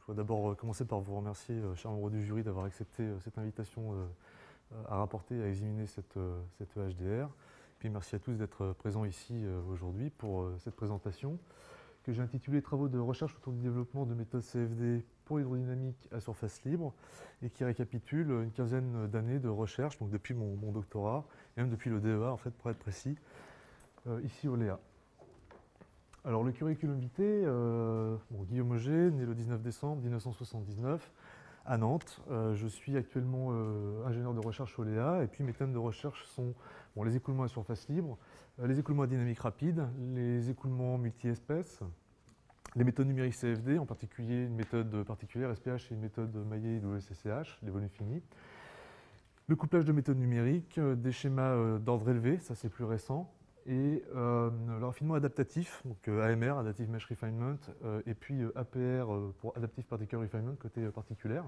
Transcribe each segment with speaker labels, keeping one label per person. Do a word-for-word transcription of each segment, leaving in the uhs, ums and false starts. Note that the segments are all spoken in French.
Speaker 1: voudrais d'abord commencer par vous remercier, chers membres du jury, d'avoir accepté cette invitation à rapporter, à examiner cette, cette E H D R. Puis merci à tous d'être présents ici aujourd'hui pour cette présentation que j'ai intitulée « Travaux de recherche autour du développement de méthodes C F D pour l'hydrodynamique à surface libre » et qui récapitule une quinzaine d'années de recherche, donc depuis mon, mon doctorat, et même depuis le D E A, en fait, pour être précis, euh, ici au L E A. Alors le curriculum vitae, euh, bon, Guillaume Auger, né le dix-neuf décembre mille neuf cent soixante-dix-neuf à Nantes. Euh, je suis actuellement euh, ingénieur de recherche au L E A et puis mes thèmes de recherche sont bon, les écoulements à surface libre, euh, les écoulements à dynamique rapide, les écoulements multi-espèces, les méthodes numériques C F D, en particulier une méthode particulière S P H et une méthode Maillet W C C H, les volumes finis. Le couplage de méthodes numériques, euh, des schémas euh, d'ordre élevé, ça c'est plus récent, et euh, le raffinement adaptatif, donc euh, A M R, Adaptive Mesh Refinement, euh, et puis euh, A P R euh, pour Adaptive Particle Refinement, côté euh, particulière.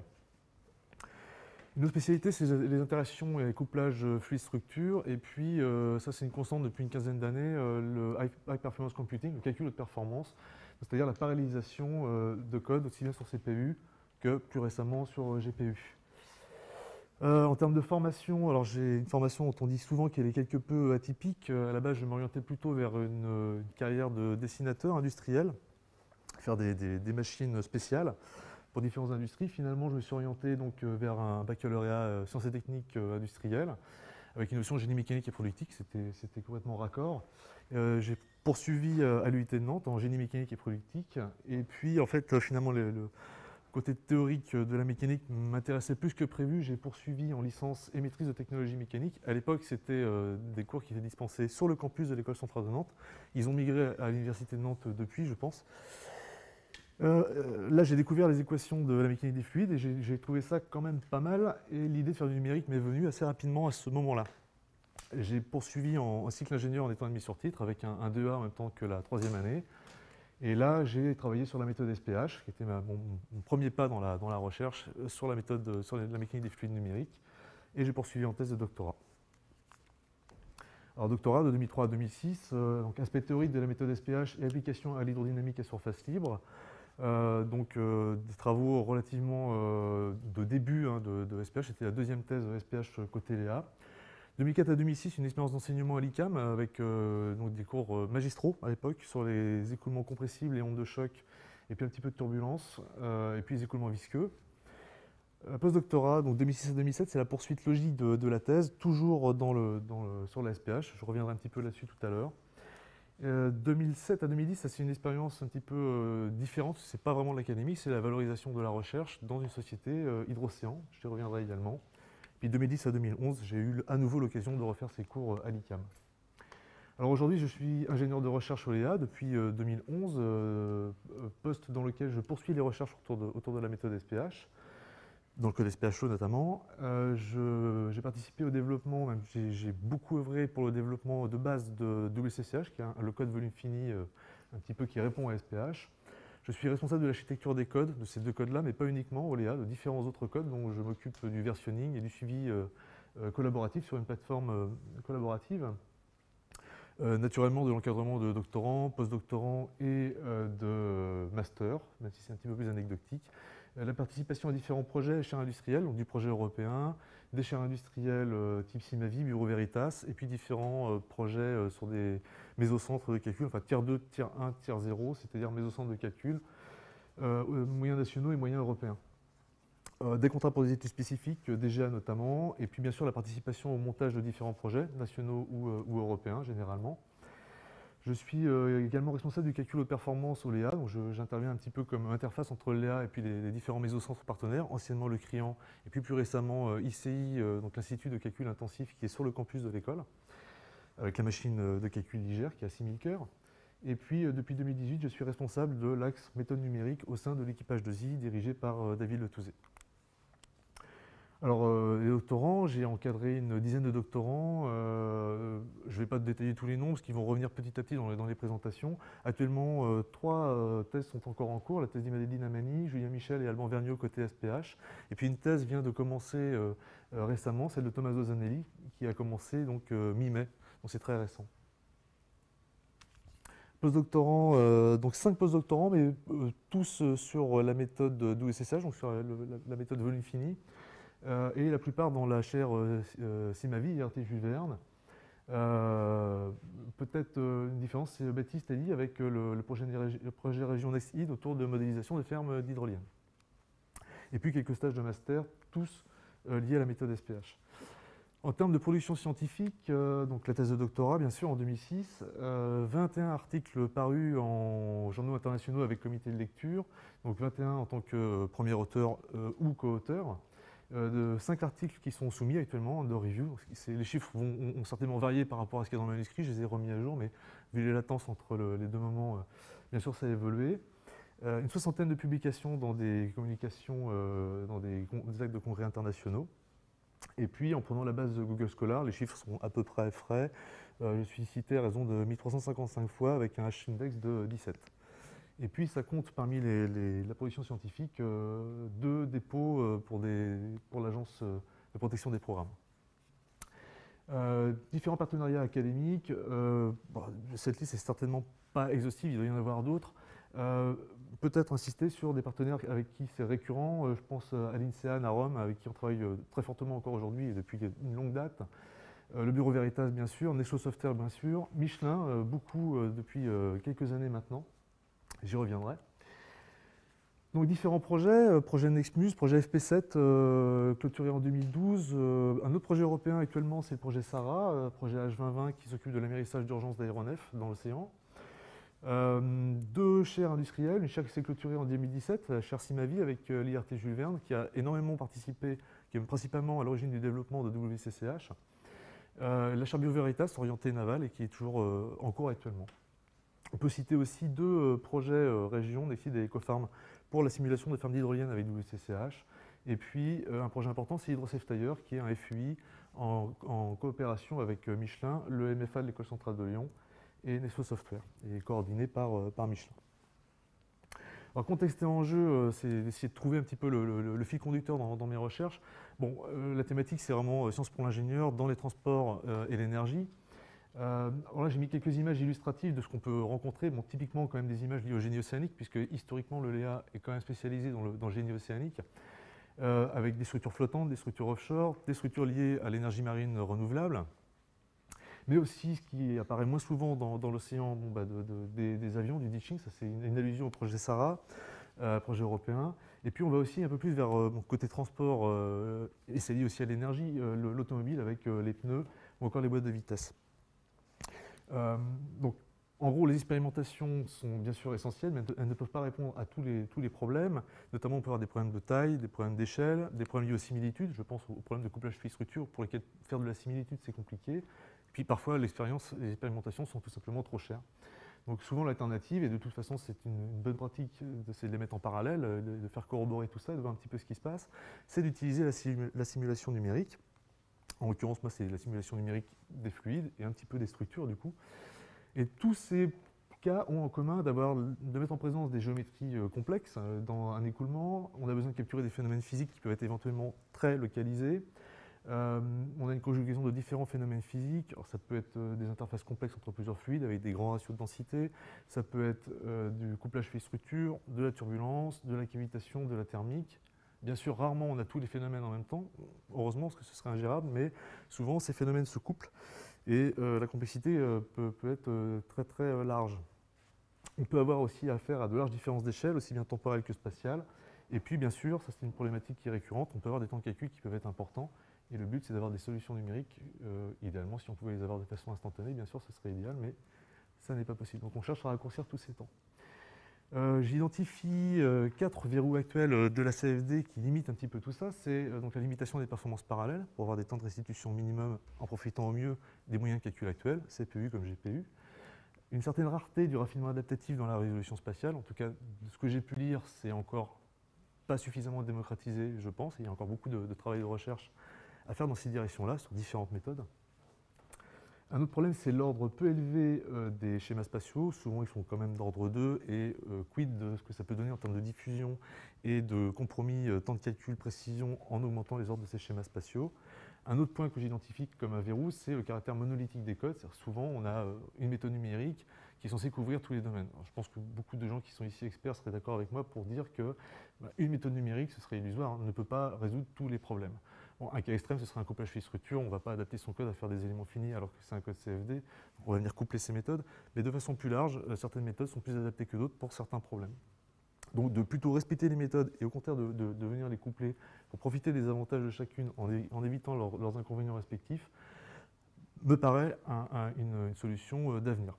Speaker 1: Une autre spécialité, c'est les interactions et les couplages fluide-structure, et puis euh, ça c'est une constante depuis une quinzaine d'années, euh, le high, high Performance Computing, le calcul de performance, c'est-à-dire la parallélisation euh, de code aussi bien sur C P U que plus récemment sur euh, G P U. Euh, en termes de formation, alors j'ai une formation dont on dit souvent qu'elle est quelque peu atypique. Euh, à la base, je m'orientais plutôt vers une, une carrière de dessinateur industriel, faire des, des, des machines spéciales pour différentes industries. Finalement, je me suis orienté donc vers un baccalauréat euh, sciences et techniques euh, industrielles, avec une notion de génie mécanique et productique, c'était complètement raccord. Euh, j'ai poursuivi euh, à l'U I T de Nantes en génie mécanique et productique, et puis en fait, euh, finalement, le, le côté théorique de la mécanique m'intéressait plus que prévu. J'ai poursuivi en licence et maîtrise de technologie mécanique. À l'époque, c'était euh, des cours qui étaient dispensés sur le campus de l'école centrale de Nantes. Ils ont migré à l'université de Nantes depuis, je pense. Euh, là, j'ai découvert les équations de la mécanique des fluides et j'ai trouvé ça quand même pas mal. Et l'idée de faire du numérique m'est venue assez rapidement à ce moment-là. J'ai poursuivi en, en cycle ingénieur en étant admis sur titre avec un, un D E A en même temps que la troisième année. Et là, j'ai travaillé sur la méthode S P H, qui était ma, mon, mon premier pas dans la, dans la recherche euh, sur la méthode, sur la mécanique des fluides numériques. Et j'ai poursuivi en thèse de doctorat. Alors, doctorat de deux mille trois à deux mille six, euh, donc aspect théorique de la méthode S P H et application à l'hydrodynamique à surface libre. Euh, donc, euh, des travaux relativement euh, de début hein, de, de S P H. C'était la deuxième thèse de S P H côté L E A. deux mille quatre à deux mille six, une expérience d'enseignement à l'I C A M avec euh, donc des cours euh, magistraux à l'époque sur les écoulements compressibles, les ondes de choc et puis un petit peu de turbulence euh, et puis les écoulements visqueux. Euh, Postdoctorat, donc deux mille six à deux mille sept, c'est la poursuite logique de, de la thèse, toujours dans le, dans le, sur la S P H. Je reviendrai un petit peu là-dessus tout à l'heure. Euh, deux mille sept à deux mille dix, ça c'est une expérience un petit peu euh, différente. C'est pas vraiment l'académie, c'est la valorisation de la recherche dans une société euh, Hydrocéan. Je te reviendrai également. Puis deux mille dix à deux mille onze, j'ai eu à nouveau l'occasion de refaire ces cours à l'I C A M. Alors aujourd'hui, je suis ingénieur de recherche au L E A depuis euh, deux mille onze, euh, poste dans lequel je poursuis les recherches autour de, autour de la méthode S P H, dans le code S P H O notamment. Euh, j'ai participé au développement, j'ai beaucoup œuvré pour le développement de base de W C C H, qui est un, le code volume fini euh, un petit peu qui répond à S P H. Je suis responsable de l'architecture des codes, de ces deux codes-là, mais pas uniquement, au L E A, de différents autres codes, dont je m'occupe du versionning et du suivi euh, euh, collaboratif sur une plateforme euh, collaborative. Euh, naturellement, de l'encadrement de doctorants, postdoctorants et euh, de masters, même si c'est un petit peu plus anecdotique. Euh, la participation à différents projets chaires industrielles, donc du projet européen, des chaires industrielles euh, type Simavi, Bureau Veritas, et puis différents euh, projets euh, sur des mésocentres de calcul, enfin tiers deux, tiers un, tiers zéro, c'est-à-dire mésocentres de calcul, euh, moyens nationaux et moyens européens. Euh, des contrats pour des études spécifiques, D G A notamment, et puis bien sûr la participation au montage de différents projets, nationaux ou, euh, ou européens généralement. Je suis euh, également responsable du calcul de performance au L E A, donc j'interviens un petit peu comme interface entre le L E A et puis les, les différents mésocentres partenaires, anciennement le CRIAN, et puis plus récemment euh, I C I, euh, donc l'Institut de calcul intensif qui est sur le campus de l'école, avec la machine de calcul I G R qui a six mille cœurs. Et puis euh, depuis deux mille dix-huit, je suis responsable de l'axe méthode numérique au sein de l'équipage de Z I, dirigé par euh, David Letouzé. Alors, euh, les doctorants, j'ai encadré une dizaine de doctorants. Euh, je ne vais pas détailler tous les noms parce qu'ils vont revenir petit à petit dans les, dans les présentations. Actuellement, euh, trois euh, thèses sont encore en cours. La thèse d'Imadéline Amani, Julien Michel et Alban Vergniaud côté S P H. Et puis une thèse vient de commencer euh, euh, récemment, celle de Tommaso Zanelli, qui a commencé donc euh, mi-mai. Donc c'est très récent. postdoctorants, euh, donc cinq postdoctorants, mais euh, tous euh, sur la méthode d'O S S H, donc sur la, la- la méthode volume fini, euh, et la plupart dans la chaire euh, euh, Simavi, I R T Jules Verne. Euh, Peut-être euh, une différence, c'est Baptiste Ali avec euh, le, le projet, le projet Région NextID autour de modélisation de fermes d'hydroliennes. Et puis quelques stages de master, tous euh, liés à la méthode S P H. En termes de production scientifique, euh, donc la thèse de doctorat, bien sûr, en deux mille six, euh, vingt et un articles parus en journaux internationaux avec comité de lecture, donc vingt et un en tant que premier auteur euh, ou co-auteur, euh, de cinq articles qui sont soumis actuellement de review. Les chiffres vont, ont certainement varié par rapport à ce qu'il y a dans le manuscrit, je les ai remis à jour, mais vu les latences entre le, les deux moments, euh, bien sûr, ça a évolué. Euh, une soixantaine de publications dans des communications, euh, dans des, des actes de congrès internationaux. Et puis, en prenant la base de Google Scholar, les chiffres sont à peu près frais. Euh, je suis cité à raison de mille trois cent cinquante-cinq fois avec un H-index de dix-sept. Et puis, ça compte parmi les, les, la production scientifique euh, deux dépôts euh, pour, des, pour l'Agence de protection des programmes. Euh, différents partenariats académiques. Euh, bon, cette liste n'est certainement pas exhaustive, il doit y en avoir d'autres. Euh, Peut-être insister sur des partenaires avec qui c'est récurrent. Euh, je pense à l'INSEAD à Rome, avec qui on travaille euh, très fortement encore aujourd'hui et depuis une longue date. Euh, le Bureau Veritas, bien sûr. Nestlé Software, bien sûr. Michelin, euh, beaucoup euh, depuis euh, quelques années maintenant. J'y reviendrai. Donc différents projets, euh, projet Nextmuse, projet F P sept, euh, clôturé en deux mille douze. Euh, un autre projet européen actuellement, c'est le projet SARA, euh, projet H vingt vingt qui s'occupe de l'amérissage d'urgence d'aéronefs dans l'océan. Euh, deux chaires industrielles, une chaire qui s'est clôturée en deux mille dix-sept, la chaire Simavi avec euh, l'I R T Jules Verne, qui a énormément participé, qui est principalement à l'origine du développement de W C C H. Euh, la chaire Bureau Veritas, orientée navale, et qui est toujours euh, en cours actuellement. On peut citer aussi deux euh, projets euh, régions, Nexid et Ecofarm, pour la simulation de fermes d'hydroliennes avec W C C H. Et puis euh, un projet important, c'est HydroSafeTire, qui est un F U I en, en coopération avec euh, Michelin, le M F A de l'École centrale de Lyon et Nestlé Software, et coordonné par, euh, par Michelin. Alors, contexte et enjeu, euh, c'est d'essayer de trouver un petit peu le, le, le fil conducteur dans, dans mes recherches. Bon, euh, la thématique, c'est vraiment euh, sciences pour l'ingénieur dans les transports euh, et l'énergie. Euh, alors là, j'ai mis quelques images illustratives de ce qu'on peut rencontrer. Bon, typiquement, quand même des images liées au génie océanique, puisque historiquement, le L E A est quand même spécialisé dans le, dans le génie océanique, euh, avec des structures flottantes, des structures offshore, des structures liées à l'énergie marine renouvelable, mais aussi ce qui apparaît moins souvent dans, dans l'océan, bon, bah, de, de, des, des avions, du ditching, ça c'est une, une allusion au projet SARA, euh, projet européen. Et puis on va aussi un peu plus vers euh, mon côté transport, euh, et c'est lié aussi à l'énergie, euh, l'automobile avec euh, les pneus ou encore les boîtes de vitesse. Euh, donc, en gros, les expérimentations sont bien sûr essentielles, mais elles ne peuvent pas répondre à tous les, tous les problèmes. Notamment, on peut avoir des problèmes de taille, des problèmes d'échelle, des problèmes liés aux similitudes. Je pense aux problèmes de couplage fil-structure pour lesquels faire de la similitude, c'est compliqué. Et puis parfois, l'expérience, les expérimentations sont tout simplement trop chères. Donc souvent, l'alternative, et de toute façon, c'est une, une bonne pratique, c'est de les mettre en parallèle, de, de faire corroborer tout ça, de voir un petit peu ce qui se passe, c'est d'utiliser la, simu la simulation numérique. En l'occurrence, moi, c'est la simulation numérique des fluides et un petit peu des structures, du coup. Et tous ces cas ont en commun d'avoir, de mettre en présence des géométries euh, complexes euh, dans un écoulement. On a besoin de capturer des phénomènes physiques qui peuvent être éventuellement très localisés. Euh, on a une conjugaison de différents phénomènes physiques. Alors, ça peut être euh, des interfaces complexes entre plusieurs fluides avec des grands ratios de densité. Ça peut être euh, du couplage fil-structure, de la turbulence, de la cavitation, de la thermique. Bien sûr, rarement on a tous les phénomènes en même temps, heureusement, parce que ce serait ingérable, mais souvent ces phénomènes se couplent et euh, la complexité euh, peut, peut être euh, très très euh, large. On peut avoir aussi affaire à de larges différences d'échelle, aussi bien temporelles que spatiales. Et puis, bien sûr, ça c'est une problématique qui est récurrente, on peut avoir des temps de calcul qui peuvent être importants. Et le but, c'est d'avoir des solutions numériques, euh, idéalement, si on pouvait les avoir de façon instantanée, bien sûr, ce serait idéal, mais ça n'est pas possible. Donc on cherche à raccourcir tous ces temps. Euh, J'identifie euh, quatre verrous actuels euh, de la C F D qui limitent un petit peu tout ça. C'est euh, donc la limitation des performances parallèles, pour avoir des temps de restitution minimum en profitant au mieux des moyens de calcul actuels, C P U comme G P U. Une certaine rareté du raffinement adaptatif dans la résolution spatiale. En tout cas, de ce que j'ai pu lire, c'est encore pas suffisamment démocratisé, je pense. Il y a encore beaucoup de, de travail de recherche à faire dans ces directions-là, sur différentes méthodes. Un autre problème, c'est l'ordre peu élevé euh, des schémas spatiaux. Souvent, ils sont quand même d'ordre deux, et euh, quid de ce que ça peut donner en termes de diffusion et de compromis euh, temps de calcul, précision, en augmentant les ordres de ces schémas spatiaux. Un autre point que j'identifie comme un verrou, c'est le caractère monolithique des codes. Souvent, on a une méthode numérique qui est censée couvrir tous les domaines. Alors, je pense que beaucoup de gens qui sont ici experts seraient d'accord avec moi pour dire que bah, une méthode numérique, ce serait illusoire, hein, ne peut pas résoudre tous les problèmes. Bon, un cas extrême, ce serait un couplage fil-structure. On ne va pas adapter son code à faire des éléments finis alors que c'est un code C F D. Donc, on va venir coupler ces méthodes. Mais de façon plus large, euh, certaines méthodes sont plus adaptées que d'autres pour certains problèmes. Donc de plutôt respecter les méthodes et au contraire de, de, de venir les coupler pour profiter des avantages de chacune en, é, en évitant leur, leurs inconvénients respectifs, me paraît un, un, une, une solution euh, d'avenir.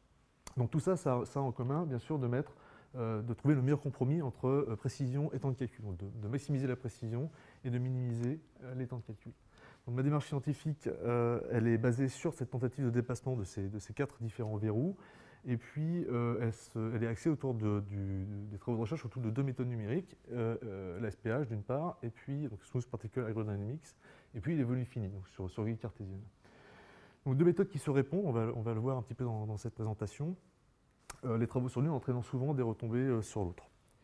Speaker 1: Donc tout ça, ça, ça a en commun, bien sûr, de mettre, euh, de trouver le meilleur compromis entre euh, précision et temps de calcul, donc de, de maximiser la précision et de minimiser euh, les temps de calcul. Donc ma démarche scientifique, euh, elle est basée sur cette tentative de dépassement de ces, de ces quatre différents verrous. Et puis, euh, elle, se, elle est axée autour de, du, des travaux de recherche autour de deux méthodes numériques, euh, euh, la S P H d'une part, et puis donc Smooth Particle Hydrodynamics, et puis les volumes finis, donc sur, sur grille cartésienne. Donc deux méthodes qui se répondent, on va, on va le voir un petit peu dans, dans cette présentation. Euh, les travaux sur l'une entraînant souvent des retombées euh, sur l'autre.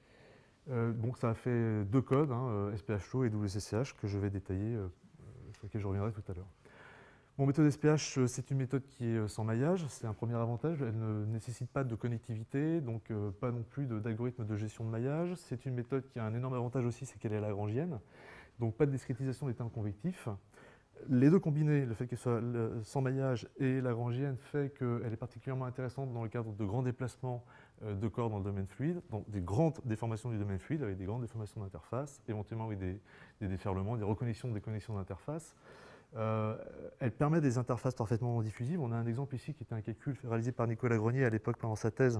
Speaker 1: Euh, donc ça a fait deux codes, hein, S P H O et W C C H, que je vais détailler, euh, sur lesquels je reviendrai tout à l'heure. Bon, méthode S P H, c'est une méthode qui est sans maillage, c'est un premier avantage, elle ne nécessite pas de connectivité, donc euh, pas non plus d'algorithme de, de gestion de maillage. C'est une méthode qui a un énorme avantage aussi, c'est qu'elle est lagrangienne, donc pas de discrétisation des termes convectifs. Les deux combinés, le fait qu'elle soit sans maillage et lagrangienne, fait qu'elle est particulièrement intéressante dans le cadre de grands déplacements de corps dans le domaine fluide, donc des grandes déformations du domaine fluide, avec des grandes déformations d'interface, éventuellement avec des, des déferlements, des reconnexions, des connexions d'interface. Euh, elle permet des interfaces parfaitement diffusives. On a un exemple ici qui était un calcul réalisé par Nicolas Grenier à l'époque pendant sa thèse,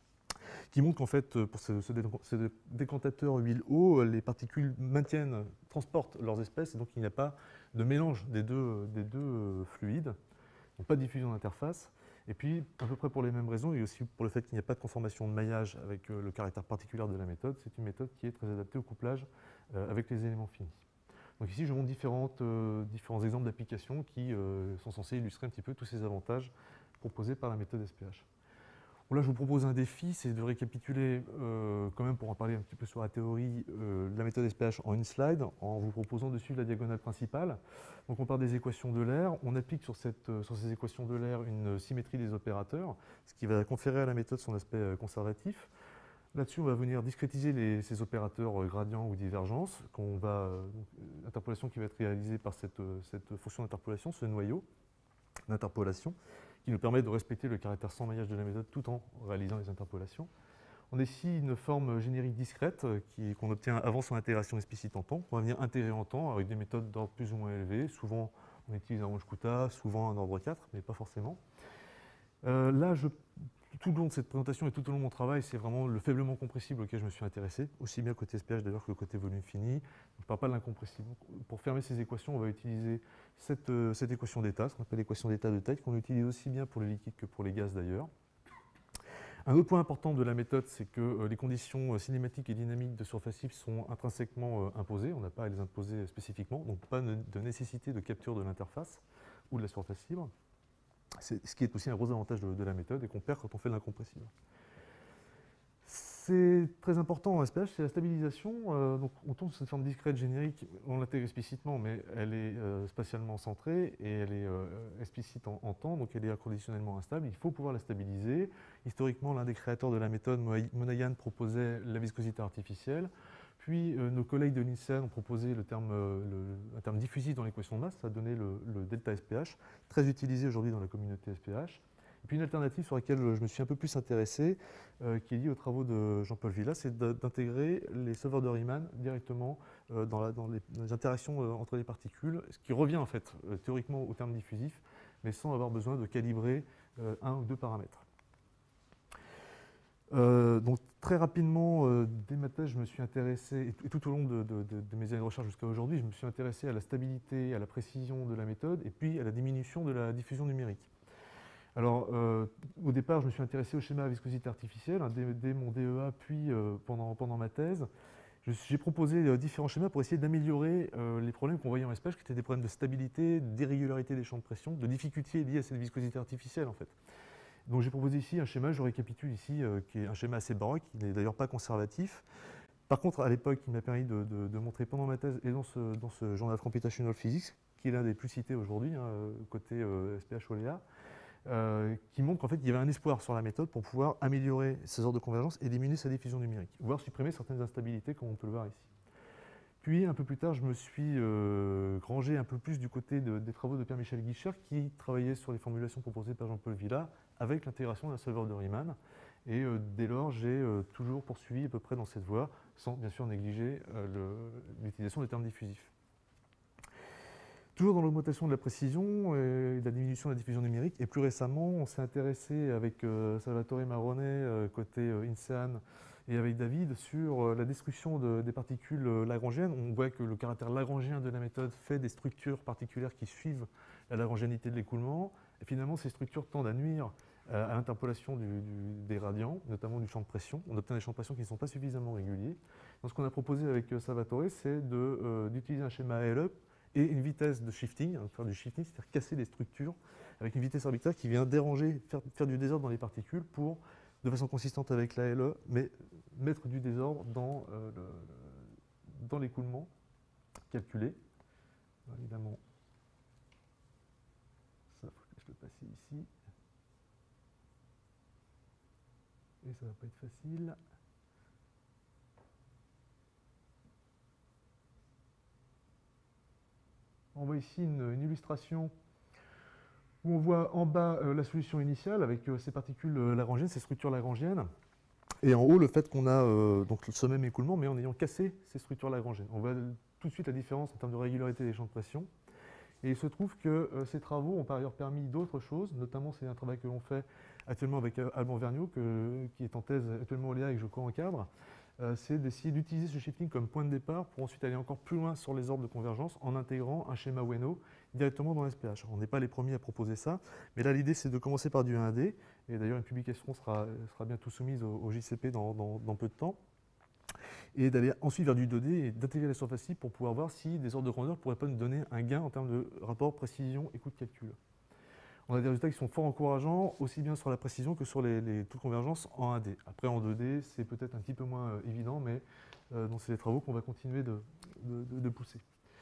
Speaker 1: qui montre qu'en fait, pour ce, ce, dé ce décantateur huile eau, les particules maintiennent, transportent leurs espèces, et donc il n'y a pas de mélange des deux, des deux fluides, donc pas de diffusion d'interface. Et puis, à peu près pour les mêmes raisons, et aussi pour le fait qu'il n'y a pas de conformation de maillage avec le caractère particulier de la méthode, c'est une méthode qui est très adaptée au couplage euh, avec les éléments finis. Donc ici, je montre différentes, euh, différents exemples d'applications qui euh, sont censés illustrer un petit peu tous ces avantages proposés par la méthode S P H. Bon, là, je vous propose un défi, c'est de récapituler, euh, quand même pour en parler un petit peu sur la théorie, euh, la méthode S P H en une slide, en vous proposant dessus la diagonale principale. Donc on part des équations de l'air, on applique sur, cette, euh, sur ces équations de l'air une symétrie des opérateurs, ce qui va conférer à la méthode son aspect euh, conservatif. Là-dessus, on va venir discrétiser les, ces opérateurs euh, gradients ou divergence, qu'on va, euh, interpolation qui va être réalisée par cette, euh, cette fonction d'interpolation, ce noyau d'interpolation, qui nous permet de respecter le caractère sans maillage de la méthode tout en réalisant les interpolations. On a ici une forme générique discrète euh, qu'on obtient avant son intégration explicite en temps. On va venir intégrer en temps avec des méthodes d'ordre plus ou moins élevé. Souvent, on utilise un Runge-Kutta, souvent un ordre quatre, mais pas forcément. Euh, là, je tout le long de cette présentation et tout au long de mon travail, c'est vraiment le faiblement compressible auquel je me suis intéressé, aussi bien côté S P H d'ailleurs que côté volume fini. Je ne parle pas de l'incompressible. Pour fermer ces équations, on va utiliser cette, euh, cette équation d'état, ce qu'on appelle l'équation d'état de Tate, qu'on utilise aussi bien pour les liquides que pour les gaz d'ailleurs. Un autre point important de la méthode, c'est que euh, les conditions cinématiques et dynamiques de surface libre sont intrinsèquement euh, imposées. On n'a pas à les imposer spécifiquement, donc pas de nécessité de capture de l'interface ou de la surface libre. Ce qui est aussi un gros avantage de, de la méthode et qu'on perd quand on fait de l'incompressible. C'est très important en S P H, c'est la stabilisation. Euh, donc on tombe sur cette forme discrète générique, on l'intègre explicitement, mais elle est euh, spatialement centrée et elle est euh, explicite en, en temps, donc elle est inconditionnellement instable. Il faut pouvoir la stabiliser. Historiquement, l'un des créateurs de la méthode, Monayan, proposait la viscosité artificielle. Puis euh, nos collègues de l'INSEAD ont proposé le terme, euh, le, un terme diffusif dans l'équation de masse, ça a donné le, le delta S P H, très utilisé aujourd'hui dans la communauté S P H. Et puis une alternative sur laquelle je me suis un peu plus intéressé, euh, qui est liée aux travaux de Jean-Paul Villa, c'est d'intégrer les solveurs de Riemann directement euh, dans, la, dans, les, dans les interactions euh, entre les particules, ce qui revient en fait euh, théoriquement au terme diffusif, mais sans avoir besoin de calibrer euh, un ou deux paramètres. Euh, donc très rapidement, euh, dès ma thèse, je me suis intéressé, et tout au long de, de, de, de mes années de recherche jusqu'à aujourd'hui, je me suis intéressé à la stabilité, à la précision de la méthode, et puis à la diminution de la diffusion numérique. Alors, euh, au départ, je me suis intéressé au schéma à viscosité artificielle, hein, dès, dès mon D E A, puis euh, pendant, pendant ma thèse. J'ai proposé euh, différents schémas pour essayer d'améliorer euh, les problèmes qu'on voyait en S P H, qui étaient des problèmes de stabilité, d'irrégularité des champs de pression, de difficultés liées à cette viscosité artificielle, en fait. Donc j'ai proposé ici un schéma, je récapitule ici, euh, qui est un schéma assez baroque, qui n'est d'ailleurs pas conservatif. Par contre, à l'époque, il m'a permis de, de, de montrer pendant ma thèse et dans ce, dans ce Journal of Computational Physics, qui est l'un des plus cités aujourd'hui, hein, côté euh, S P H Oléa, euh, qui montre qu'en fait il y avait un espoir sur la méthode pour pouvoir améliorer ses ordres de convergence et diminuer sa diffusion numérique, voire supprimer certaines instabilités comme on peut le voir ici. Puis un peu plus tard, je me suis euh, rangé un peu plus du côté de, des travaux de Pierre-Michel Guicher qui travaillait sur les formulations proposées par Jean-Paul Villa avec l'intégration d'un solveur de Riemann. Et euh, dès lors, j'ai euh, toujours poursuivi à peu près dans cette voie, sans bien sûr négliger euh, l'utilisation des termes diffusifs. Toujours dans l'augmentation de la précision et de la diminution de la diffusion numérique, et plus récemment, on s'est intéressé avec euh, Salvatore Marone, euh, côté euh, INSEAD, et avec David, sur euh, la destruction de, des particules euh, lagrangiennes. On voit que le caractère lagrangien de la méthode fait des structures particulières qui suivent la lagrangianité de l'écoulement, et finalement, ces structures tendent à nuire euh, à l'interpolation du, du, des radians, notamment du champ de pression. On obtient des champs de pression qui ne sont pas suffisamment réguliers. Donc, ce qu'on a proposé avec euh, Salvatore, c'est d'utiliser euh, un schéma A L E et une vitesse de shifting, hein, faire du shifting, c'est-à-dire casser des structures avec une vitesse arbitraire qui vient déranger, faire, faire du désordre dans les particules pour, de façon consistante avec l'A L E, mais mettre du désordre dans, euh, le, dans l'écoulement calculé. Alors, évidemment, ça, il faut que je le passe ici. Et ça ne va pas être facile. On voit ici une, une illustration où on voit en bas euh, la solution initiale avec euh, ces particules euh, lagrangiennes, ces structures lagrangiennes, et en haut le fait qu'on a euh, donc ce même écoulement, mais en ayant cassé ces structures lagrangiennes. On voit tout de suite la différence en termes de régularité des champs de pression. Et il se trouve que euh, ces travaux ont par ailleurs permis d'autres choses, notamment c'est un travail que l'on fait actuellement avec euh, Alban Vergniaud, que, qui est en thèse actuellement au Léa et que je co-encadre. Euh, c'est d'essayer d'utiliser ce shifting comme point de départ pour ensuite aller encore plus loin sur les ordres de convergence en intégrant un schéma Ueno directement dans l'S P H. On n'est pas les premiers à proposer ça, mais là l'idée c'est de commencer par du un D, et d'ailleurs une publication sera, sera bientôt soumise au, au J C P dans, dans, dans peu de temps, et d'aller ensuite vers du deux D et d'intégrer la surface cible pour pouvoir voir si des ordres de grandeur ne pourraient pas nous donner un gain en termes de rapport précision et coût de calcul. On a des résultats qui sont fort encourageants, aussi bien sur la précision que sur les, les taux de convergence en un D. Après, en deux D, c'est peut-être un petit peu moins euh, évident, mais euh, c'est des travaux qu'on va continuer de, de, de, de pousser.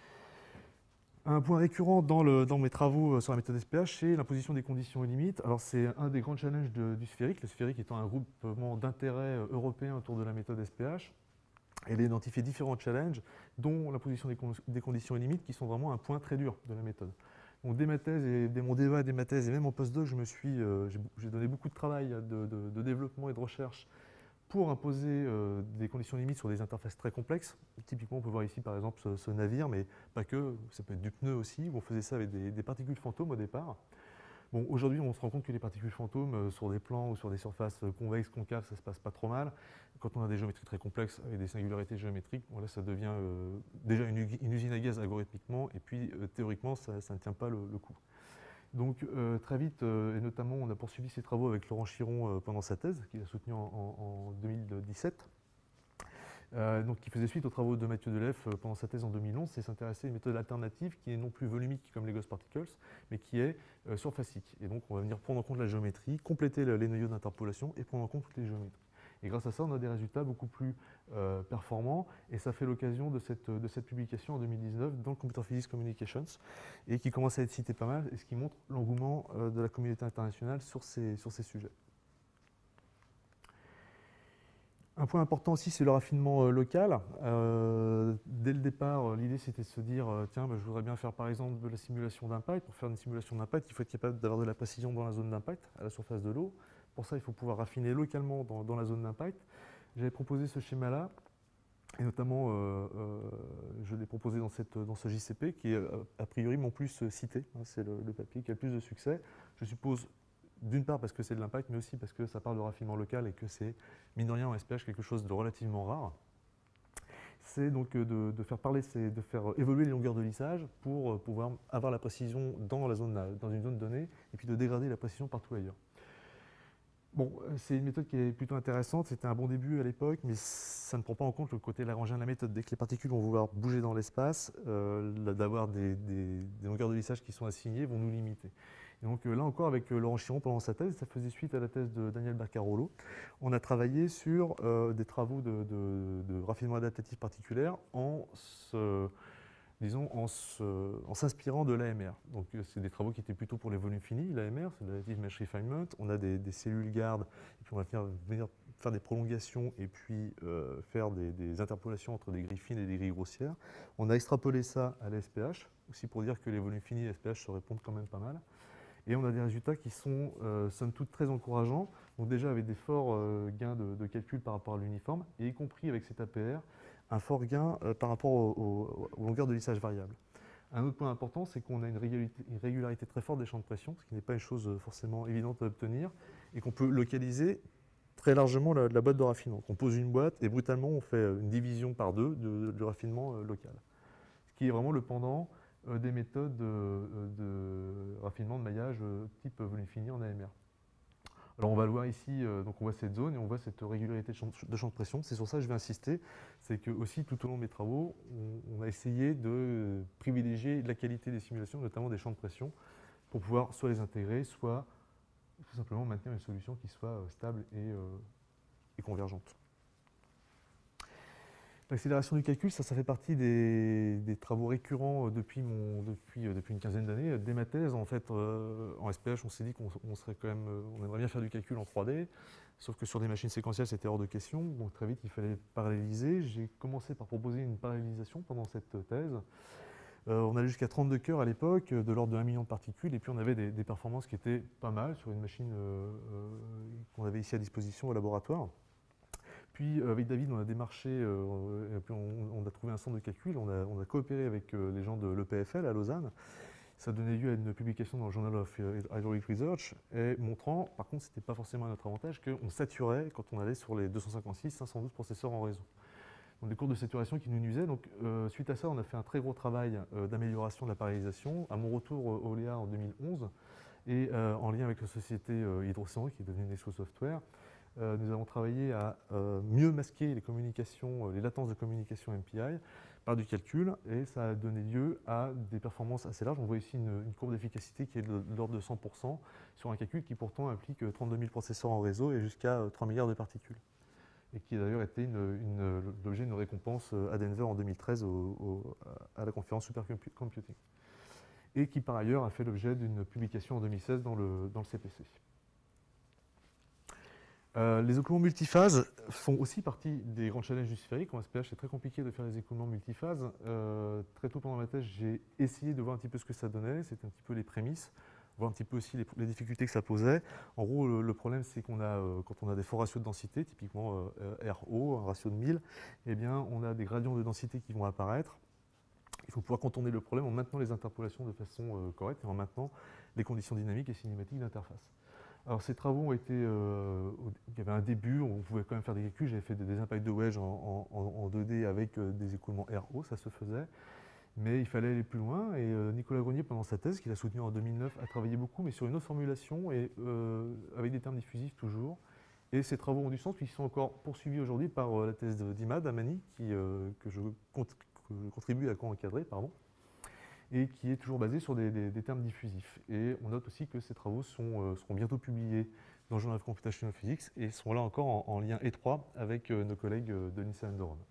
Speaker 1: Un point récurrent dans, le, dans mes travaux sur la méthode S P H, c'est l'imposition des conditions et limites. Alors, c'est un des grands challenges de, du sphérique, le sphérique étant un groupement d'intérêt européen autour de la méthode S P H. Elle a identifié différents challenges, dont l'imposition des, con des conditions et limites, qui sont vraiment un point très dur de la méthode. Donc, dès ma thèse et dès mon débat, dès ma thèse et même en postdoc, je me suis, euh, j'ai donné beaucoup de travail de, de, de développement et de recherche pour imposer euh, des conditions limites sur des interfaces très complexes. Typiquement, on peut voir ici par exemple ce, ce navire, mais pas que, ça peut être du pneu aussi, où on faisait ça avec des, des particules fantômes au départ. Bon, aujourd'hui, on se rend compte que les particules fantômes, euh, sur des plans ou sur des surfaces euh, convexes, concaves, ça se passe pas trop mal. Quand on a des géométries très complexes avec des singularités géométriques, bon, là, ça devient euh, déjà une, une usine à gaz algorithmiquement, et puis euh, théoriquement, ça, ça ne tient pas le, le coup. Donc euh, très vite, euh, et notamment, on a poursuivi ces travaux avec Laurent Chiron euh, pendant sa thèse, qu'il a soutenue en, en, en deux mille dix-sept. Euh, donc, qui faisait suite aux travaux de Mathieu Delef euh, pendant sa thèse en deux mille onze, c'est s'intéresser à une méthode alternative qui est non plus volumique comme les Gauss Particles, mais qui est euh, surfacique. Et donc, on va venir prendre en compte la géométrie, compléter le, les noyaux d'interpolation et prendre en compte toutes les géométries. Et grâce à ça, on a des résultats beaucoup plus euh, performants, et ça fait l'occasion de cette, de cette publication en deux mille dix-neuf dans le Computer Physics Communications, et qui commence à être cité pas mal, et ce qui montre l'engouement euh, de la communauté internationale sur ces, sur ces sujets. Un point important aussi, c'est le raffinement euh, local. Euh, dès le départ, l'idée c'était de se dire, euh, tiens, bah, je voudrais bien faire par exemple de la simulation d'impact. Pour faire une simulation d'impact, il faut être capable d'avoir de la précision dans la zone d'impact, à la surface de l'eau. Pour ça, il faut pouvoir raffiner localement dans, dans la zone d'impact. J'avais proposé ce schéma-là, et notamment, euh, euh, je l'ai proposé dans, cette, dans ce J C P, qui est a priori mon plus cité. Hein, c'est le, le papier qui a le plus de succès. Je suppose, d'une part parce que c'est de l'impact, mais aussi parce que ça parle de raffinement local et que c'est, mine de rien, en S P H, quelque chose de relativement rare. C'est donc de, de faire parler, de faire évoluer les longueurs de lissage pour pouvoir avoir la précision dans, la zone, dans une zone donnée, et puis de dégrader la précision partout ailleurs. Bon, c'est une méthode qui est plutôt intéressante, c'était un bon début à l'époque, mais ça ne prend pas en compte le côté lagrangien de la méthode. Dès que les particules vont vouloir bouger dans l'espace, euh, d'avoir des, des, des longueurs de lissage qui sont assignées vont nous limiter. Et donc là encore, avec Laurent Chiron pendant sa thèse, ça faisait suite à la thèse de Daniel Barcarolo, on a travaillé sur euh, des travaux de, de, de raffinement adaptatif particulier en se disons, en, se, en s'inspirant de l'A M R. Donc, c'est des travaux qui étaient plutôt pour les volumes finis. L'A M R, c'est le Additive Mesh Refinement. On a des, des cellules gardes, et puis on va venir, venir faire des prolongations et puis euh, faire des, des interpolations entre des grilles fines et des grilles grossières. On a extrapolé ça à l'A S P H, aussi pour dire que les volumes finis et l'A S P H se répondent quand même pas mal. Et on a des résultats qui sont, euh, somme toute, très encourageants. Donc déjà avec des forts euh, gains de, de calcul par rapport à l'uniforme, et y compris avec cet A P R, un fort gain euh, par rapport au, au, aux longueurs de lissage variables. Un autre point important, c'est qu'on a une régularité, une régularité très forte des champs de pression, ce qui n'est pas une chose forcément évidente à obtenir, et qu'on peut localiser très largement la, la boîte de raffinement. Donc on pose une boîte et brutalement on fait une division par deux de, de, du raffinement euh, local. Ce qui est vraiment le pendant euh, des méthodes de, de raffinement de maillage euh, type volume fini en A M R. Alors on va le voir ici, euh, donc on voit cette zone et on voit cette régularité de champ de, champ de pression. C'est sur ça que je vais insister, c'est que aussi tout au long de mes travaux, on, on a essayé de privilégier la qualité des simulations, notamment des champs de pression, pour pouvoir soit les intégrer, soit tout simplement maintenir une solution qui soit euh, stable et, euh, et convergente. L'accélération du calcul, ça, ça fait partie des, des travaux récurrents depuis, mon, depuis, euh, depuis une quinzaine d'années. Dès ma thèse, en fait, euh, en S P H, on s'est dit qu'on on serait quand même, euh, on aimerait bien faire du calcul en trois D, sauf que sur des machines séquentielles, c'était hors de question. Donc très vite, il fallait paralléliser. J'ai commencé par proposer une parallélisation pendant cette thèse. Euh, on allait jusqu'à trente-deux cœurs à l'époque, de l'ordre de un million de particules, et puis on avait des, des performances qui étaient pas mal sur une machine euh, euh, qu'on avait ici à disposition au laboratoire. Puis euh, avec David, on a démarché, euh, et puis on, on a trouvé un centre de calcul, on a, on a coopéré avec euh, les gens de l'E P F L à Lausanne. Ça a donné lieu à une publication dans le Journal of Hydraulic Research, et montrant, par contre, ce n'était pas forcément à notre avantage, qu'on saturait quand on allait sur les deux cent cinquante-six, cinq cent douze processeurs en réseau. Donc des courbes de saturation qui nous nuisaient. Donc euh, suite à ça, on a fait un très gros travail euh, d'amélioration de la parallélisation. À mon retour au O L E A en deux mille onze, et euh, en lien avec la société euh, Hydrocéan, qui est devenue Nexo Software, Euh, nous avons travaillé à euh, mieux masquer les communications, euh, les latences de communication M P I par du calcul, et ça a donné lieu à des performances assez larges. On voit ici une, une courbe d'efficacité qui est de, de l'ordre de cent pour cent sur un calcul qui pourtant implique trente-deux mille processeurs en réseau et jusqu'à euh, trois milliards de particules. Et qui a d'ailleurs été l'objet d'une récompense à Denver en deux mille treize au, au, à la conférence Supercomputing. Et qui par ailleurs a fait l'objet d'une publication en deux mille seize dans le, dans le C P C. Euh, les écoulements multiphases font aussi partie des grands challenges du sphérique. En S P H, c'est très compliqué de faire les écoulements multiphases. Euh, très tôt pendant ma thèse, j'ai essayé de voir un petit peu ce que ça donnait. C'était un petit peu les prémices, voir un petit peu aussi les, les difficultés que ça posait. En gros, le, le problème, c'est qu'on a, euh, quand on a des forts ratios de densité, typiquement euh, R O, un ratio de mille, eh bien, on a des gradients de densité qui vont apparaître. Il faut pouvoir contourner le problème en maintenant les interpolations de façon euh, correcte et en maintenant les conditions dynamiques et cinématiques d'interface. Alors ces travaux ont été, euh, il y avait un début, on pouvait quand même faire des calculs, j'avais fait des, des impacts de wedge en, en, en deux D avec euh, des écoulements R O, ça se faisait, mais il fallait aller plus loin, et euh, Nicolas Grenier, pendant sa thèse, qu'il a soutenue en deux mille neuf, a travaillé beaucoup, mais sur une autre formulation, et euh, avec des termes diffusifs toujours, et ces travaux ont du sens, puisqu'ils sont encore poursuivis aujourd'hui par euh, la thèse d'Imad Amani, qui, euh, que, je compte, que je contribue à co-encadrer, pardon, et qui est toujours basé sur des, des, des termes diffusifs. Et on note aussi que ces travaux sont, euh, seront bientôt publiés dans le Journal of Computational Physics et sont là encore en, en lien étroit avec euh, nos collègues euh, de Nice and Durham.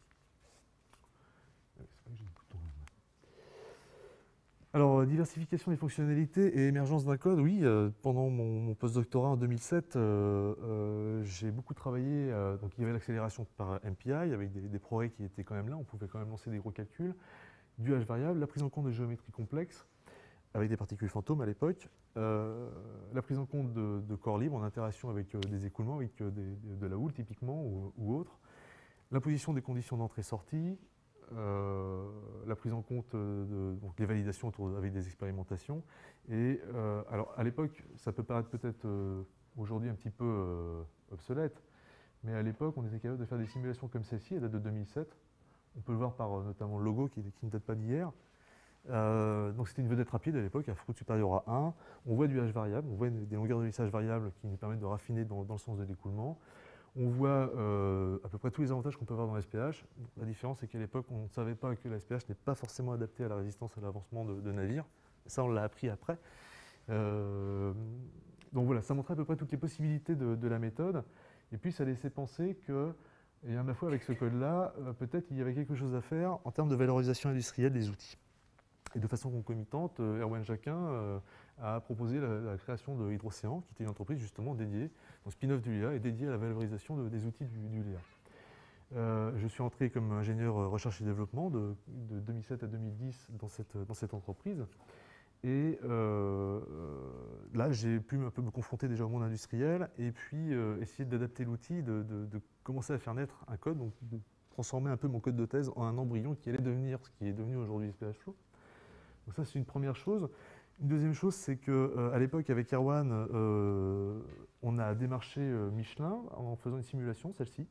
Speaker 1: Alors, diversification des fonctionnalités et émergence d'un code, oui, euh, pendant mon, mon postdoctorat en deux mille sept, euh, euh, j'ai beaucoup travaillé, euh, donc il y avait l'accélération par M P I, avec des, des progrès qui étaient quand même là, on pouvait quand même lancer des gros calculs, du H variable, la prise en compte de géométrie complexe, avec des particules fantômes à l'époque, euh, la prise en compte de, de corps libres en interaction avec euh, des écoulements, avec euh, des, de la houle typiquement ou, ou autre, l'imposition des conditions d'entrée-sortie, euh, la prise en compte de donc, des validations autour, avec des expérimentations. Et euh, alors à l'époque, ça peut paraître peut-être euh, aujourd'hui un petit peu euh, obsolète, mais à l'époque, on était capable de faire des simulations comme celle-ci, elle date de deux mille sept. On peut le voir par euh, notamment le logo qui, qui ne date pas d'hier. Euh, donc c'était une vedette rapide à l'époque, à fruit supérieur à un. On voit du H variable, on voit des longueurs de lissage variables qui nous permettent de raffiner dans, dans le sens de l'écoulement. On voit euh, à peu près tous les avantages qu'on peut avoir dans l'S P H. La différence, c'est qu'à l'époque, on ne savait pas que l'S P H n'est pas forcément adapté à la résistance et à l'avancement de, de navires. Ça, on l'a appris après. Euh, donc voilà, ça montrait à peu près toutes les possibilités de, de la méthode. Et puis, ça laissait penser que Et à ma foi, avec ce code-là, euh, peut-être il y avait quelque chose à faire en termes de valorisation industrielle des outils. Et de façon concomitante, euh, Erwan Jacquin euh, a proposé la, la création de Hydrocéan, qui était une entreprise justement dédiée, donc spin-off du L E A, et dédiée à la valorisation de, des outils du, du L E A. Euh, je suis entré comme ingénieur recherche et développement de, de deux mille sept à deux mille dix dans cette, dans cette entreprise. Et euh, là, j'ai pu un peu me confronter déjà au monde industriel et puis euh, essayer d'adapter l'outil, de, de, de commencer à faire naître un code, donc de transformer un peu mon code de thèse en un embryon qui allait devenir ce qui est devenu aujourd'hui S P H Flow. Donc ça, c'est une première chose. Une deuxième chose, c'est qu'à euh, l'époque, avec Erwan, euh, on a démarché euh, Michelin en faisant une simulation, celle-ci.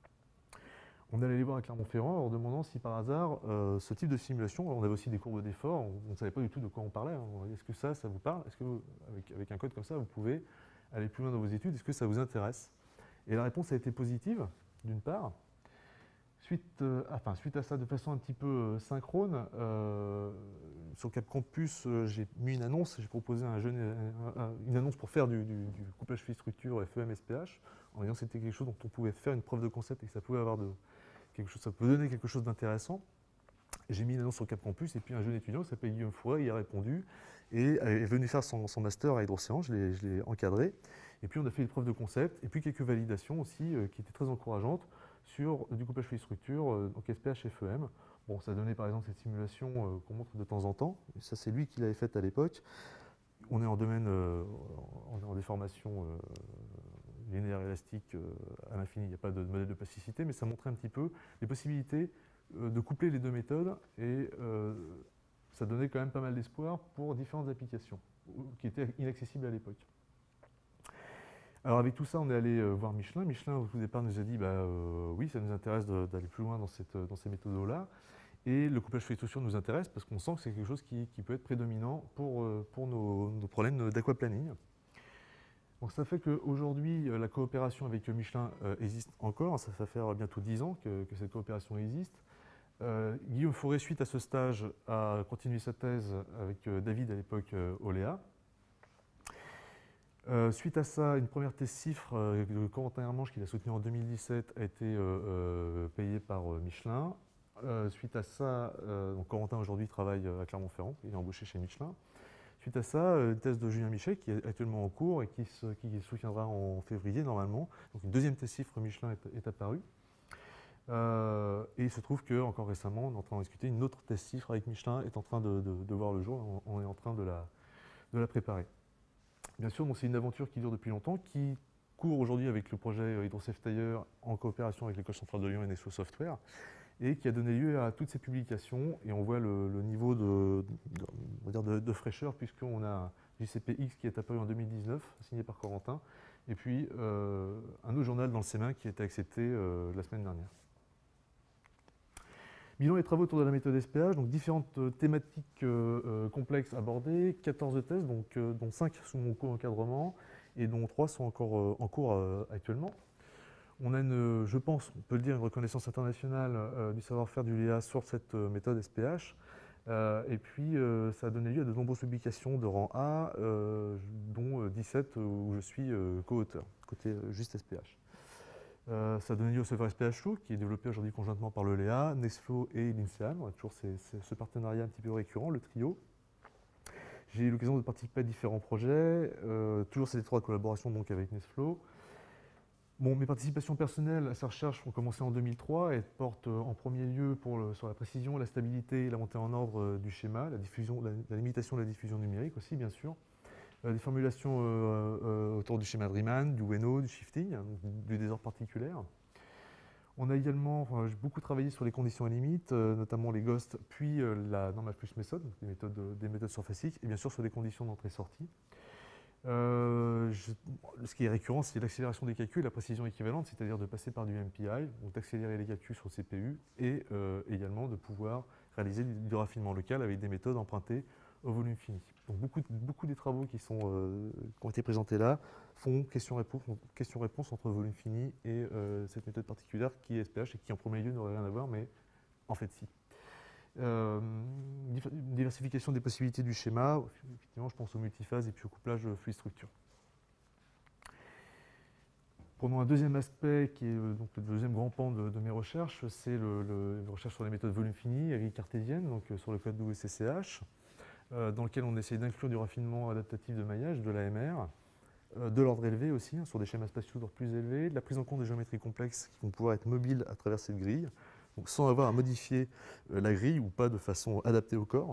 Speaker 1: On allait les voir à Clermont-Ferrand en leur demandant si par hasard euh, ce type de simulation, on avait aussi des courbes d'effort, on ne savait pas du tout de quoi on parlait. Hein. Est-ce que ça, ça vous parle? Est-ce que vous, avec, avec un code comme ça, vous pouvez aller plus loin dans vos études? Est-ce que ça vous intéresse? Et la réponse a été positive, d'une part. Suite, euh, enfin, suite à ça, de façon un petit peu euh, synchrone, euh, sur Cap Campus, euh, j'ai mis une annonce, j'ai proposé un jeune, un, un, une annonce pour faire du, du, du couplage fluide structure F E M S P H, en disant que c'était quelque chose dont on pouvait faire une preuve de concept et que ça pouvait avoir de, quelque chose, ça peut donner quelque chose d'intéressant. J'ai mis une annonce sur Cap Campus et puis un jeune étudiant qui s'appelle Guillaume Fouret, il a répondu et est venu faire son, son master à Hydrocéan, je l'ai encadré. Et puis on a fait une preuve de concept et puis quelques validations aussi euh, qui étaient très encourageantes sur du couplage fluide structure, euh, donc S P H F E M. Bon, ça donnait par exemple cette simulation euh, qu'on montre de temps en temps. Et ça, c'est lui qui l'avait faite à l'époque. On est en domaine, euh, on est en déformation euh, linéaire élastique euh, à l'infini, il n'y a pas de modèle de plasticité, mais ça montrait un petit peu les possibilités euh, de coupler les deux méthodes et euh, ça donnait quand même pas mal d'espoir pour différentes applications qui étaient inaccessibles à l'époque. Alors avec tout ça, on est allé euh, voir Michelin. Michelin, au tout départ, nous a dit bah, euh, oui, ça nous intéresse d'aller plus loin dans, cette, dans ces méthodes-là. Et le couplage fluide structure nous intéresse parce qu'on sent que c'est quelque chose qui, qui peut être prédominant pour, euh, pour nos, nos problèmes d'aquaplaning. Donc ça fait qu'aujourd'hui, la coopération avec Michelin euh, existe encore. Ça fait faire bientôt dix ans que, que cette coopération existe. Euh, Guillaume Fouret, suite à ce stage, a continué sa thèse avec euh, David à l'époque euh, au L E A. Euh, suite à ça, une première thèse cifre euh, de Corentin Hermange, qu'il a soutenue en deux mille dix-sept, a été euh, euh, payée par euh, Michelin. Euh, suite à ça, euh, donc Corentin aujourd'hui travaille à Clermont-Ferrand, il est embauché chez Michelin. Suite à ça, une thèse de Julien Michet qui est actuellement en cours et qui se, qui soutiendra en février normalement. Donc une deuxième thèse cifre Michelin est, est apparue. Euh, et il se trouve qu'encore récemment, on est en train de discuter, une autre thèse cifre avec Michelin est en train de, de, de voir le jour, on, on est en train de la, de la préparer. Bien sûr, c'est une aventure qui dure depuis longtemps, qui court aujourd'hui avec le projet HydroSafe Tire en coopération avec l'École centrale de Lyon et Nesso Software, et qui a donné lieu à toutes ces publications. Et on voit le, le niveau de, de, on va dire de, de fraîcheur, puisqu'on a J C P X qui est apparu en deux mille dix-neuf, signé par Corentin, et puis euh, un autre journal dans le C M un qui a été accepté euh, la semaine dernière. Bilan et travaux autour de la méthode S P H, donc différentes euh, thématiques euh, euh, complexes abordées, quatorze thèses, donc, euh, dont cinq sous mon co-encadrement et dont trois sont encore euh, en cours euh, actuellement. On a, une, je pense, on peut le dire, une reconnaissance internationale euh, du savoir-faire du L E A sur cette euh, méthode S P H. Euh, et puis, euh, ça a donné lieu à de nombreuses publications de rang A, euh, dont euh, dix-sept où je suis euh, co-auteur, côté euh, juste S P H. Euh, ça a donné lieu au serveur S P H Flow, qui est développé aujourd'hui conjointement par le L E A, Nextflow et l'INSEAD. On a toujours ces, ces, ce partenariat un petit peu récurrent, le trio. J'ai eu l'occasion de participer à différents projets, euh, toujours cette étroite collaboration donc avec Nextflow. Bon, mes participations personnelles à sa recherche ont commencé en deux mille trois et portent en premier lieu pour le, sur la précision, la stabilité et la montée en ordre euh, du schéma, la, diffusion, la, la limitation de la diffusion numérique aussi, bien sûr. Euh, des formulations euh, euh, autour du schéma de Riemann, du Ueno, du shifting, hein, du désordre particulière. On a également enfin, beaucoup travaillé sur les conditions à limite, euh, notamment les GHOST, puis euh, la normal plus méthode, donc des méthodes, des méthodes surfaciques, et bien sûr sur les conditions d'entrée-sortie. Euh, je, ce qui est récurrent, c'est l'accélération des calculs, la précision équivalente, c'est-à-dire de passer par du M P I, donc d'accélérer les calculs sur le C P U, et euh, également de pouvoir réaliser du, du raffinement local avec des méthodes empruntées au volume fini. Donc beaucoup, beaucoup des travaux qui, sont, euh, qui ont été présentés là font question-réponse question entre volume fini et euh, cette méthode particulière qui est S P H et qui en premier lieu n'aurait rien à voir, mais en fait si. Euh, diversification des possibilités du schéma, effectivement je pense au multiphase et puis au couplage fluide structure. Prenons un deuxième aspect qui est euh, donc le deuxième grand pan de, de mes recherches, c'est le, le, les recherches sur les méthodes volume fini, grille cartésienne, donc euh, sur le code W C C H, euh, dans lequel on essaie d'inclure du raffinement adaptatif de maillage, de l'A M R, euh, de l'ordre élevé aussi, hein, sur des schémas spatiaux d'ordre plus élevé, de la prise en compte des géométries complexes qui vont pouvoir être mobiles à travers cette grille, donc sans avoir à modifier euh, la grille ou pas de façon adaptée au corps.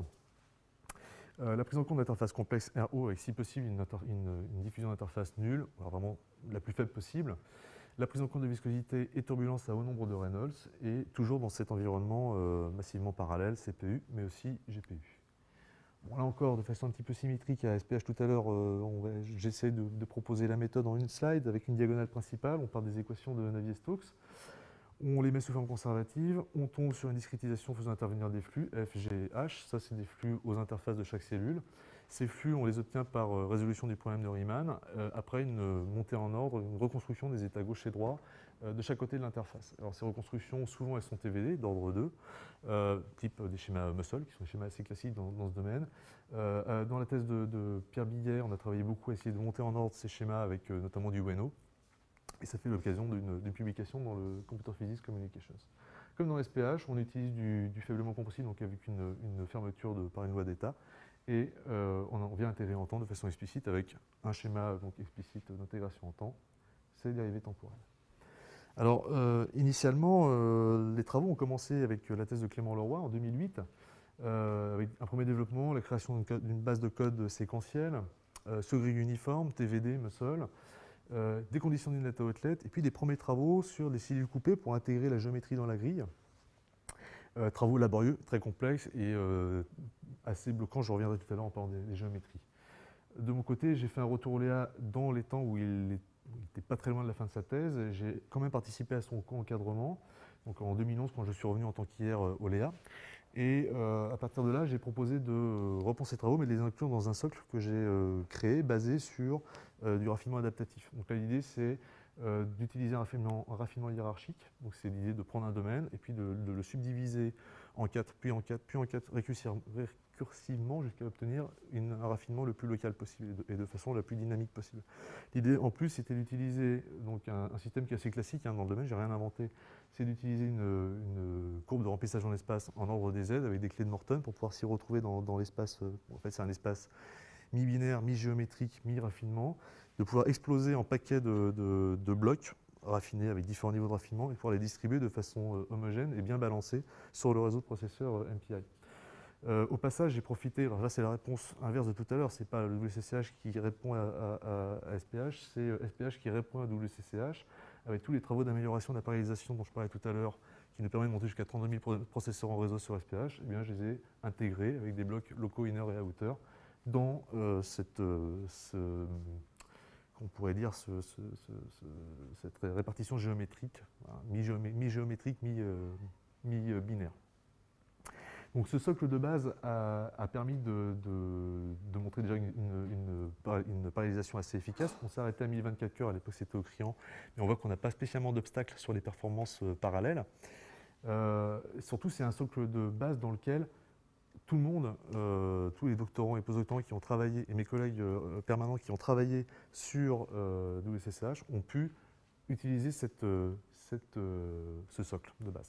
Speaker 1: Euh, la prise en compte d'interfaces complexes R O avec si possible une, une, une diffusion d'interface nulle, voire vraiment la plus faible possible. La prise en compte de viscosité et turbulence à haut nombre de Reynolds, et toujours dans cet environnement euh, massivement parallèle, C P U, mais aussi G P U. Bon, là encore, de façon un petit peu symétrique à S P H tout à l'heure, euh, j'essaie de, de proposer la méthode en une slide avec une diagonale principale. On part des équations de Navier-Stokes. On les met sous forme conservative, on tombe sur une discrétisation faisant intervenir des flux, F, G et H. Ça, c'est des flux aux interfaces de chaque cellule. Ces flux, on les obtient par euh, résolution du problème de Riemann, euh, après une euh, montée en ordre, une reconstruction des états gauche et droit euh, de chaque côté de l'interface. Alors, ces reconstructions, souvent, elles sont T V D, d'ordre deux, euh, type des schémas Muscle, qui sont des schémas assez classiques dans, dans ce domaine. Euh, euh, dans la thèse de, de Pierre Billet, on a travaillé beaucoup à essayer de monter en ordre ces schémas avec euh, notamment du Ueno. Et ça fait l'occasion d'une publication dans le Computer Physics Communications. Comme dans S P H, on utilise du, du faiblement compressible, donc avec une, une fermeture de, par une loi d'état, et euh, on, on vient intégrer en temps de façon explicite avec un schéma donc, explicite d'intégration en temps, c'est dérivées temporelles. Alors, euh, initialement, euh, les travaux ont commencé avec la thèse de Clément Leroy en deux mille huit, euh, avec un premier développement, la création d'une base de code séquentielle, euh, sur grille uniforme, T V D, Muscle, Euh, des conditions d'inlet à outlet, et puis des premiers travaux sur des cellules coupées pour intégrer la géométrie dans la grille. Euh, travaux laborieux, très complexes et euh, assez bloquants, je reviendrai tout à l'heure en parlant des, des géométries. De mon côté, j'ai fait un retour au Léa dans les temps où il n'était pas très loin de la fin de sa thèse. J'ai quand même participé à son co-encadrement, donc en deux mille onze quand je suis revenu en tant qu'I R au Léa. Et euh, à partir de là, j'ai proposé de reprendre ces travaux, mais de les inclure dans un socle que j'ai euh, créé, basé sur euh, du raffinement adaptatif. Donc là, l'idée, c'est euh, d'utiliser un raffinement, un raffinement hiérarchique. Donc c'est l'idée de prendre un domaine et puis de, de le subdiviser en quatre, puis en quatre, puis en quatre, récursivement, jusqu'à obtenir une, un raffinement le plus local possible et de, et de façon la plus dynamique possible. L'idée, en plus, c'était d'utiliser donc un, un système qui est assez classique hein, dans le domaine, j'ai rien inventé, c'est d'utiliser une, une courbe de remplissage en espace en ordre des Z avec des clés de Morton pour pouvoir s'y retrouver dans, dans l'espace. En fait, c'est un espace mi-binaire, mi-géométrique, mi-raffinement, de pouvoir exploser en paquets de, de, de blocs raffinés avec différents niveaux de raffinement et pouvoir les distribuer de façon euh, homogène et bien balancée sur le réseau de processeurs euh, M P I. Euh, au passage, j'ai profité, alors là c'est la réponse inverse de tout à l'heure, c'est pas le W C C H qui répond à, à, à S P H, c'est S P H qui répond à W C C H, avec tous les travaux d'amélioration de la parallélisation dont je parlais tout à l'heure, qui nous permettent de monter jusqu'à trente-deux mille processeurs en réseau sur S P H, eh bien, je les ai intégrés avec des blocs locaux, inner et outer dans euh, cette, euh, ce, qu'on pourrait dire ce, ce, ce, ce, cette répartition géométrique, hein, mi-géométrique, mi-binaire. Donc ce socle de base a, a permis de, de, de montrer déjà une, une, une parallélisation assez efficace. On s'est arrêté à mille vingt-quatre cœurs, à l'époque c'était au Criant, mais on voit qu'on n'a pas spécialement d'obstacles sur les performances euh, parallèles. Euh, surtout, c'est un socle de base dans lequel tout le monde, euh, tous les doctorants et postdoctorants qui ont travaillé, et mes collègues euh, permanents qui ont travaillé sur euh, W C C H, ont pu utiliser cette, euh, cette, euh, ce socle de base.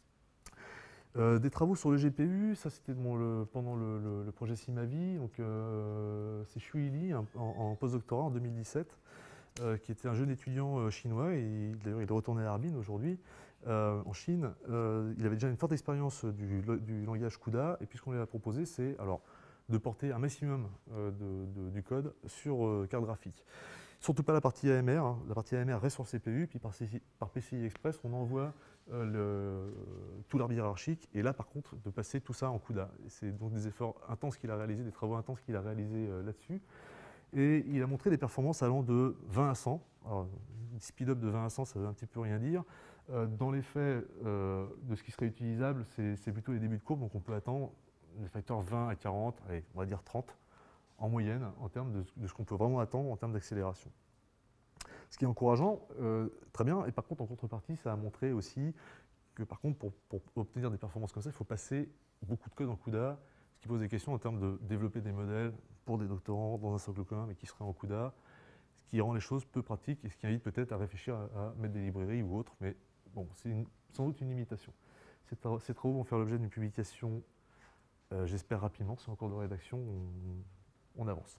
Speaker 1: Euh, des travaux sur le G P U, ça c'était bon, pendant le, le, le projet Simavi, donc euh, c'est Shui Li en, en postdoctorat en deux mille dix-sept, euh, qui était un jeune étudiant euh, chinois, et d'ailleurs il est retourné à Harbin aujourd'hui, euh, en Chine. Euh, il avait déjà une forte expérience du, du langage CUDA, et puis ce qu'on lui a proposé, c'est alors de porter un maximum euh, de, de, du code sur euh, carte graphique. Surtout pas la partie A M R, hein. La partie A M R reste sur le C P U, puis par, par P C I Express, on envoie euh, le, tout l'arbre hiérarchique, et là par contre, de passer tout ça en CUDA. C'est donc des efforts intenses qu'il a réalisés, des travaux intenses qu'il a réalisés euh, là-dessus. Et il a montré des performances allant de vingt à cent. Alors, speed-up de vingt à cent, ça veut un petit peu rien dire. Euh, dans les faits, euh, de ce qui serait utilisable, c'est plutôt les débuts de courbe, donc on peut attendre des facteurs vingt à quarante, allez, on va dire trente, en moyenne, en termes de, de ce qu'on peut vraiment attendre en termes d'accélération. Ce qui est encourageant, euh, très bien, et par contre, en contrepartie, ça a montré aussi que, par contre, pour, pour obtenir des performances comme ça, il faut passer beaucoup de code en CUDA, ce qui pose des questions en termes de développer des modèles pour des doctorants dans un socle commun, mais qui seraient en CUDA, ce qui rend les choses peu pratiques et ce qui invite peut-être à réfléchir à, à mettre des librairies ou autres, mais bon, c'est sans doute une limitation. Ces, tra ces travaux vont faire l'objet d'une publication, euh, j'espère rapidement, c'est en cours de rédaction, on, on avance.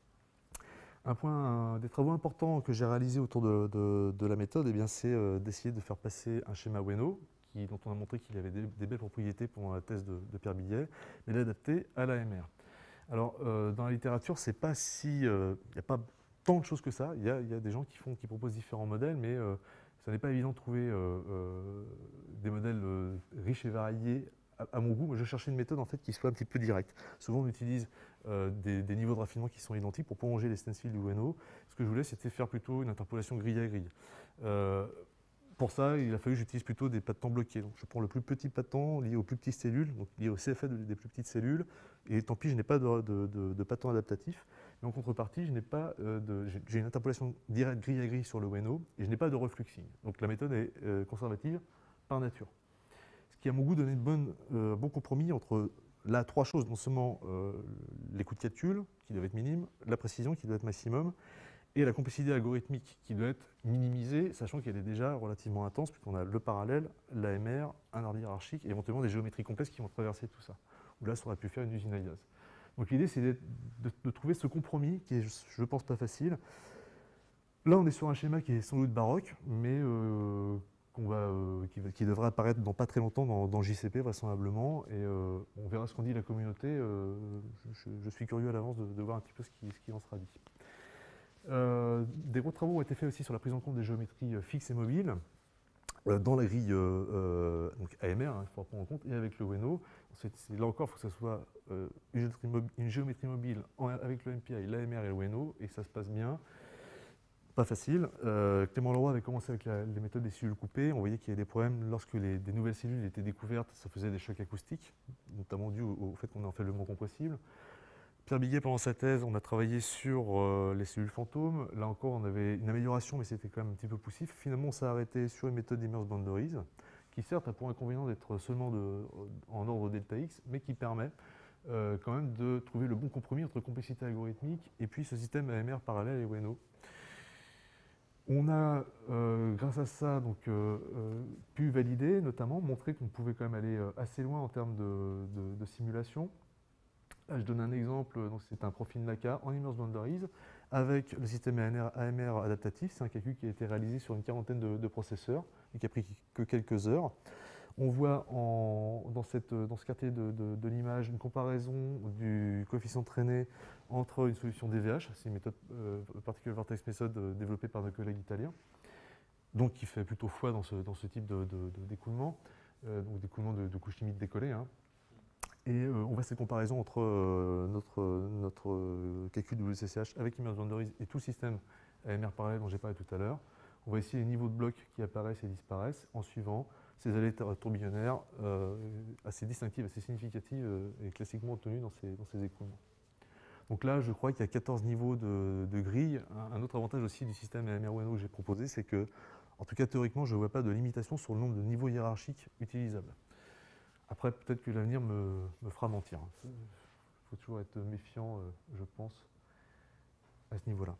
Speaker 1: Un point, un, des travaux importants que j'ai réalisés autour de, de, de la méthode, eh c'est euh, d'essayer de faire passer un schéma Ueno, qui, dont on a montré qu'il avait des, des belles propriétés pendant la thèse de, de Pierre Billet, mais l'adapter à l'A M R. Alors, euh, dans la littérature, c'est pas si, il euh, n'y a pas tant de choses que ça. Il y, y a des gens qui, font, qui proposent différents modèles, mais euh, ça n'est pas évident de trouver euh, euh, des modèles euh, riches et variés à, à mon goût. Moi, je cherchais une méthode en fait, qui soit un petit peu directe. Souvent, on utilise euh, des, des niveaux de raffinement qui sont identiques pour prolonger les stencils du Ueno. Ce que je voulais, c'était faire plutôt une interpolation grille à grille. Euh, Pour ça, il a fallu que j'utilise plutôt des pas de temps bloqués. Donc, je prends le plus petit pas de temps lié aux plus petites cellules, donc lié au C F A des plus petites cellules, et tant pis, je n'ai pas de, de, de, de pas de temps adaptatif. Mais en contrepartie, je n'ai pas euh, de, j'ai une interpolation directe grille à grille sur le Ueno, et je n'ai pas de refluxing. Donc la méthode est euh, conservative par nature. Ce qui, à mon goût, donnait un bon, euh, bon compromis entre là trois choses, non seulement euh, les coûts de calcul, qui doivent être minimes, la précision, qui doit être maximum, et la complexité algorithmique qui doit être minimisée, sachant qu'elle est déjà relativement intense, puisqu'on a le parallèle, l'A M R, un ordre hiérarchique, et éventuellement des géométries complexes qui vont traverser tout ça. Où là, ça aurait pu faire une usine à gaz. Donc l'idée, c'est de, de, de trouver ce compromis, qui est, je pense, pas facile. Là, on est sur un schéma qui est sans doute baroque, mais euh, qu'on va, euh, qui, qui devrait apparaître dans pas très longtemps dans, dans J C P, vraisemblablement, et euh, on verra ce qu'en dit la communauté. Euh, je, je suis curieux à l'avance de, de voir un petit peu ce qui, ce qui en sera dit. Euh, des gros travaux ont été faits aussi sur la prise en compte des géométries euh, fixes et mobiles euh, dans la grille euh, euh, donc A M R, hein, il faut prendre en compte, et avec le Ueno. Là encore, il faut que ce soit euh, une, géométrie mobile, une géométrie mobile en, avec le M P I, l'A M R et le Ueno, et ça se passe bien. Pas facile. Euh, Clément Leroy avait commencé avec la, les méthodes des cellules coupées. On voyait qu'il y avait des problèmes lorsque les, des nouvelles cellules étaient découvertes, ça faisait des chocs acoustiques, notamment dû au, au fait qu'on ait en fait le mot compressible. Pierre Billet, pendant sa thèse, on a travaillé sur euh, les cellules fantômes. Là encore, on avait une amélioration, mais c'était quand même un petit peu poussif. Finalement, on s'est arrêté sur une méthode d'immerse boundaries, qui certes a pour inconvénient d'être seulement de, en ordre delta X, mais qui permet euh, quand même de trouver le bon compromis entre complexité algorithmique et puis ce système A M R parallèle et Ueno. On a, euh, grâce à ça, donc, euh, euh, pu valider, notamment, montrer qu'on pouvait quand même aller euh, assez loin en termes de, de, de simulation. Là, je donne un exemple, c'est un profil N A C A en immerse boundaries avec le système A M R adaptatif. C'est un calcul qui a été réalisé sur une quarantaine de, de processeurs et qui a pris que quelques heures. On voit en, dans, cette, dans ce quartier de, de, de l'image une comparaison du coefficient traîné entre une solution D V H, c'est une méthode euh, Particle Vortex Method euh, développée par nos collègues italiens, donc qui fait plutôt foi dans ce, dans ce type d'écoulement, euh, donc d'écoulement de, de couche limite décollée. Hein. Et euh, on voit ces comparaisons entre euh, notre, notre euh, calcul W C C H avec Immerse Boundaries et tout le système A M R parallèle dont j'ai parlé tout à l'heure. On voit ici les niveaux de blocs qui apparaissent et disparaissent en suivant ces allées tourbillonnaires euh, assez distinctives, assez significatives euh, et classiquement obtenues dans ces, dans ces écoulements. Donc là, je crois qu'il y a quatorze niveaux de, de grille. Un, un autre avantage aussi du système A M R Ueno que j'ai proposé, c'est que, en tout cas théoriquement, je ne vois pas de limitation sur le nombre de niveaux hiérarchiques utilisables. Après, peut-être que l'avenir me, me fera mentir. Il faut toujours être méfiant, euh, je pense, à ce niveau-là.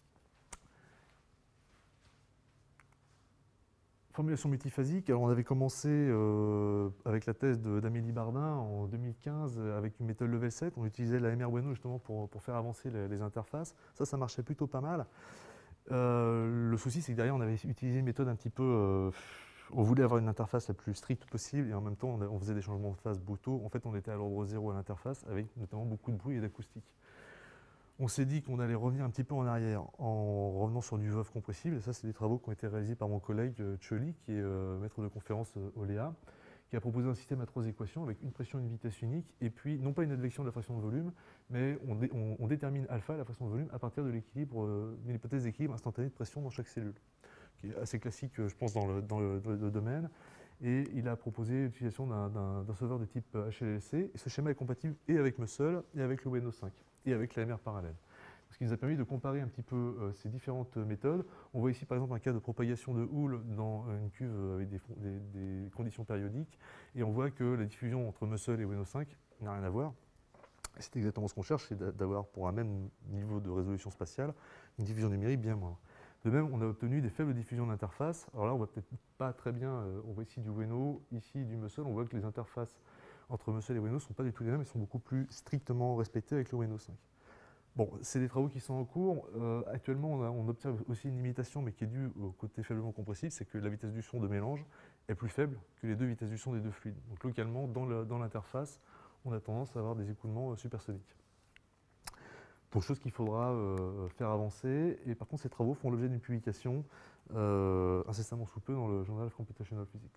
Speaker 1: Formulation multiphasique. Alors, on avait commencé euh, avec la thèse d'Amélie Bardin en deux mille quinze avec une méthode level sept. On utilisait la A M R Ueno justement pour, pour faire avancer les, les interfaces. Ça, ça marchait plutôt pas mal. Euh, le souci, c'est que derrière, on avait utilisé une méthode un petit peu... Euh, on voulait avoir une interface la plus stricte possible et en même temps, on, a, on faisait des changements de phase brutaux. En fait, on était à l'ordre zéro à l'interface avec notamment beaucoup de bruit et d'acoustique. On s'est dit qu'on allait revenir un petit peu en arrière en revenant sur du V O F compressible. Et ça, c'est des travaux qui ont été réalisés par mon collègue euh, Choli, qui est euh, maître de conférence euh, au L E A, qui a proposé un système à trois équations avec une pression et une vitesse unique, et puis non pas une advection de la fraction de volume, mais on, dé, on, on détermine alpha, la fraction de volume, à partir de l'équilibre, euh, d'une hypothèse d'équilibre instantané de pression dans chaque cellule, qui est assez classique, je pense, dans le, dans le, le domaine. Et il a proposé l'utilisation d'un sauveur de type H L L C. Et ce schéma est compatible et avec Muscle, et avec le Ueno cinq, et avec l'A M R parallèle. Ce qui nous a permis de comparer un petit peu euh, ces différentes méthodes. On voit ici par exemple un cas de propagation de houle dans une cuve avec des, des, des conditions périodiques. Et on voit que la diffusion entre Muscle et Ueno cinq n'a rien à voir. C'est exactement ce qu'on cherche, c'est d'avoir pour un même niveau de résolution spatiale une diffusion numérique bien moindre. De même, on a obtenu des faibles diffusions d'interface. Alors là, on voit peut-être pas très bien, euh, on voit ici du Weno, ici du Muscle, on voit que les interfaces entre Muscle et Weno ne sont pas du tout les mêmes, elles sont beaucoup plus strictement respectées avec le Weno cinq. Bon, c'est des travaux qui sont en cours. Euh, actuellement, on, a, on observe aussi une limitation, mais qui est due au côté faiblement compressible, c'est que la vitesse du son de mélange est plus faible que les deux vitesses du son des deux fluides. Donc localement, dans l'interface, on a tendance à avoir des écoulements euh, supersoniques. Donc chose qu'il faudra euh, faire avancer. Et par contre, ces travaux font l'objet d'une publication euh, incessamment sous peu dans le Journal of Computational Physics.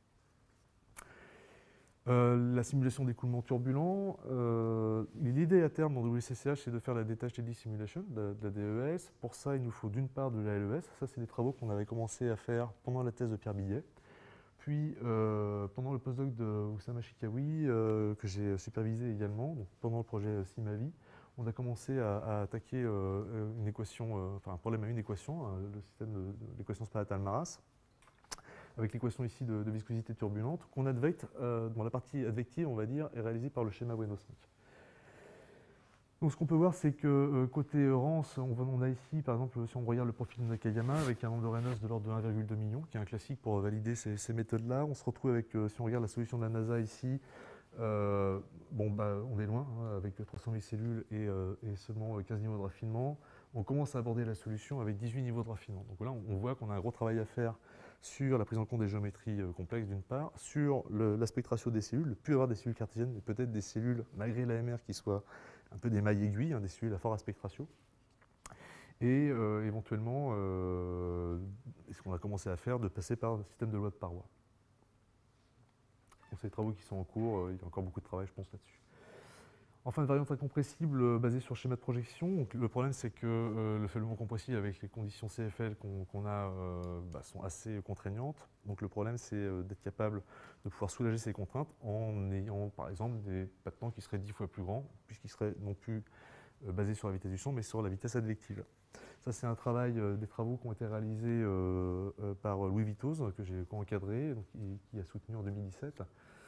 Speaker 1: Euh, la simulation d'écoulement turbulent, euh, l'idée à terme dans W C C H, c'est de faire la Detached Eddy Simulation, de, de la D E S. Pour ça, il nous faut d'une part de la L E S. Ça, c'est des travaux qu'on avait commencé à faire pendant la thèse de Pierre Billet. Puis, euh, pendant le postdoc de Oussama Chikawi, euh, que j'ai supervisé également, donc pendant le projet SIMAVI, on a commencé à, à attaquer euh, une équation, euh, enfin un problème à une équation, hein, le système de, de l'équation Spanat-Maras, avec l'équation ici de, de viscosité turbulente, qu'on advecte, euh, dont la partie advective, on va dire, est réalisée par le schéma Weno cinq. Donc ce qu'on peut voir, c'est que euh, côté Rance, on, on a ici, par exemple, si on regarde le profil de Nakayama, avec un nombre de Reynolds de l'ordre de un virgule deux million, qui est un classique pour valider ces, ces méthodes-là. On se retrouve avec, euh, si on regarde la solution de la NASA ici, euh, bon, bah, on est loin, hein, avec trois cent mille cellules et, euh, et seulement quinze niveaux de raffinement. On commence à aborder la solution avec dix-huit niveaux de raffinement. Donc là, on voit qu'on a un gros travail à faire sur la prise en compte des géométries euh, complexes d'une part, sur l'aspect ratio des cellules, ne plus avoir des cellules cartésiennes, mais peut-être des cellules, malgré l'A M R, qui soient un peu des mailles aiguilles, hein, des cellules à fort aspect ratio. Et euh, éventuellement, euh, ce qu'on a commencé à faire, de passer par un système de loi de paroi. Donc c'est des travaux qui sont en cours, euh, il y a encore beaucoup de travail, je pense, là-dessus. Enfin, une variante incompressible euh, basée sur le schéma de projection. Donc, le problème, c'est que euh, le faiblement compressible avec les conditions C F L qu'on qu'on a euh, bah, sont assez contraignantes. Donc le problème, c'est euh, d'être capable de pouvoir soulager ces contraintes en ayant, par exemple, des battements qui seraient dix fois plus grands, puisqu'ils seraient non plus euh, basés sur la vitesse du son, mais sur la vitesse advective. Ça, c'est un travail, euh, des travaux qui ont été réalisés euh, euh, par Louis Vitoz, que j'ai co-encadré, qui, qui a soutenu en deux mille dix-sept.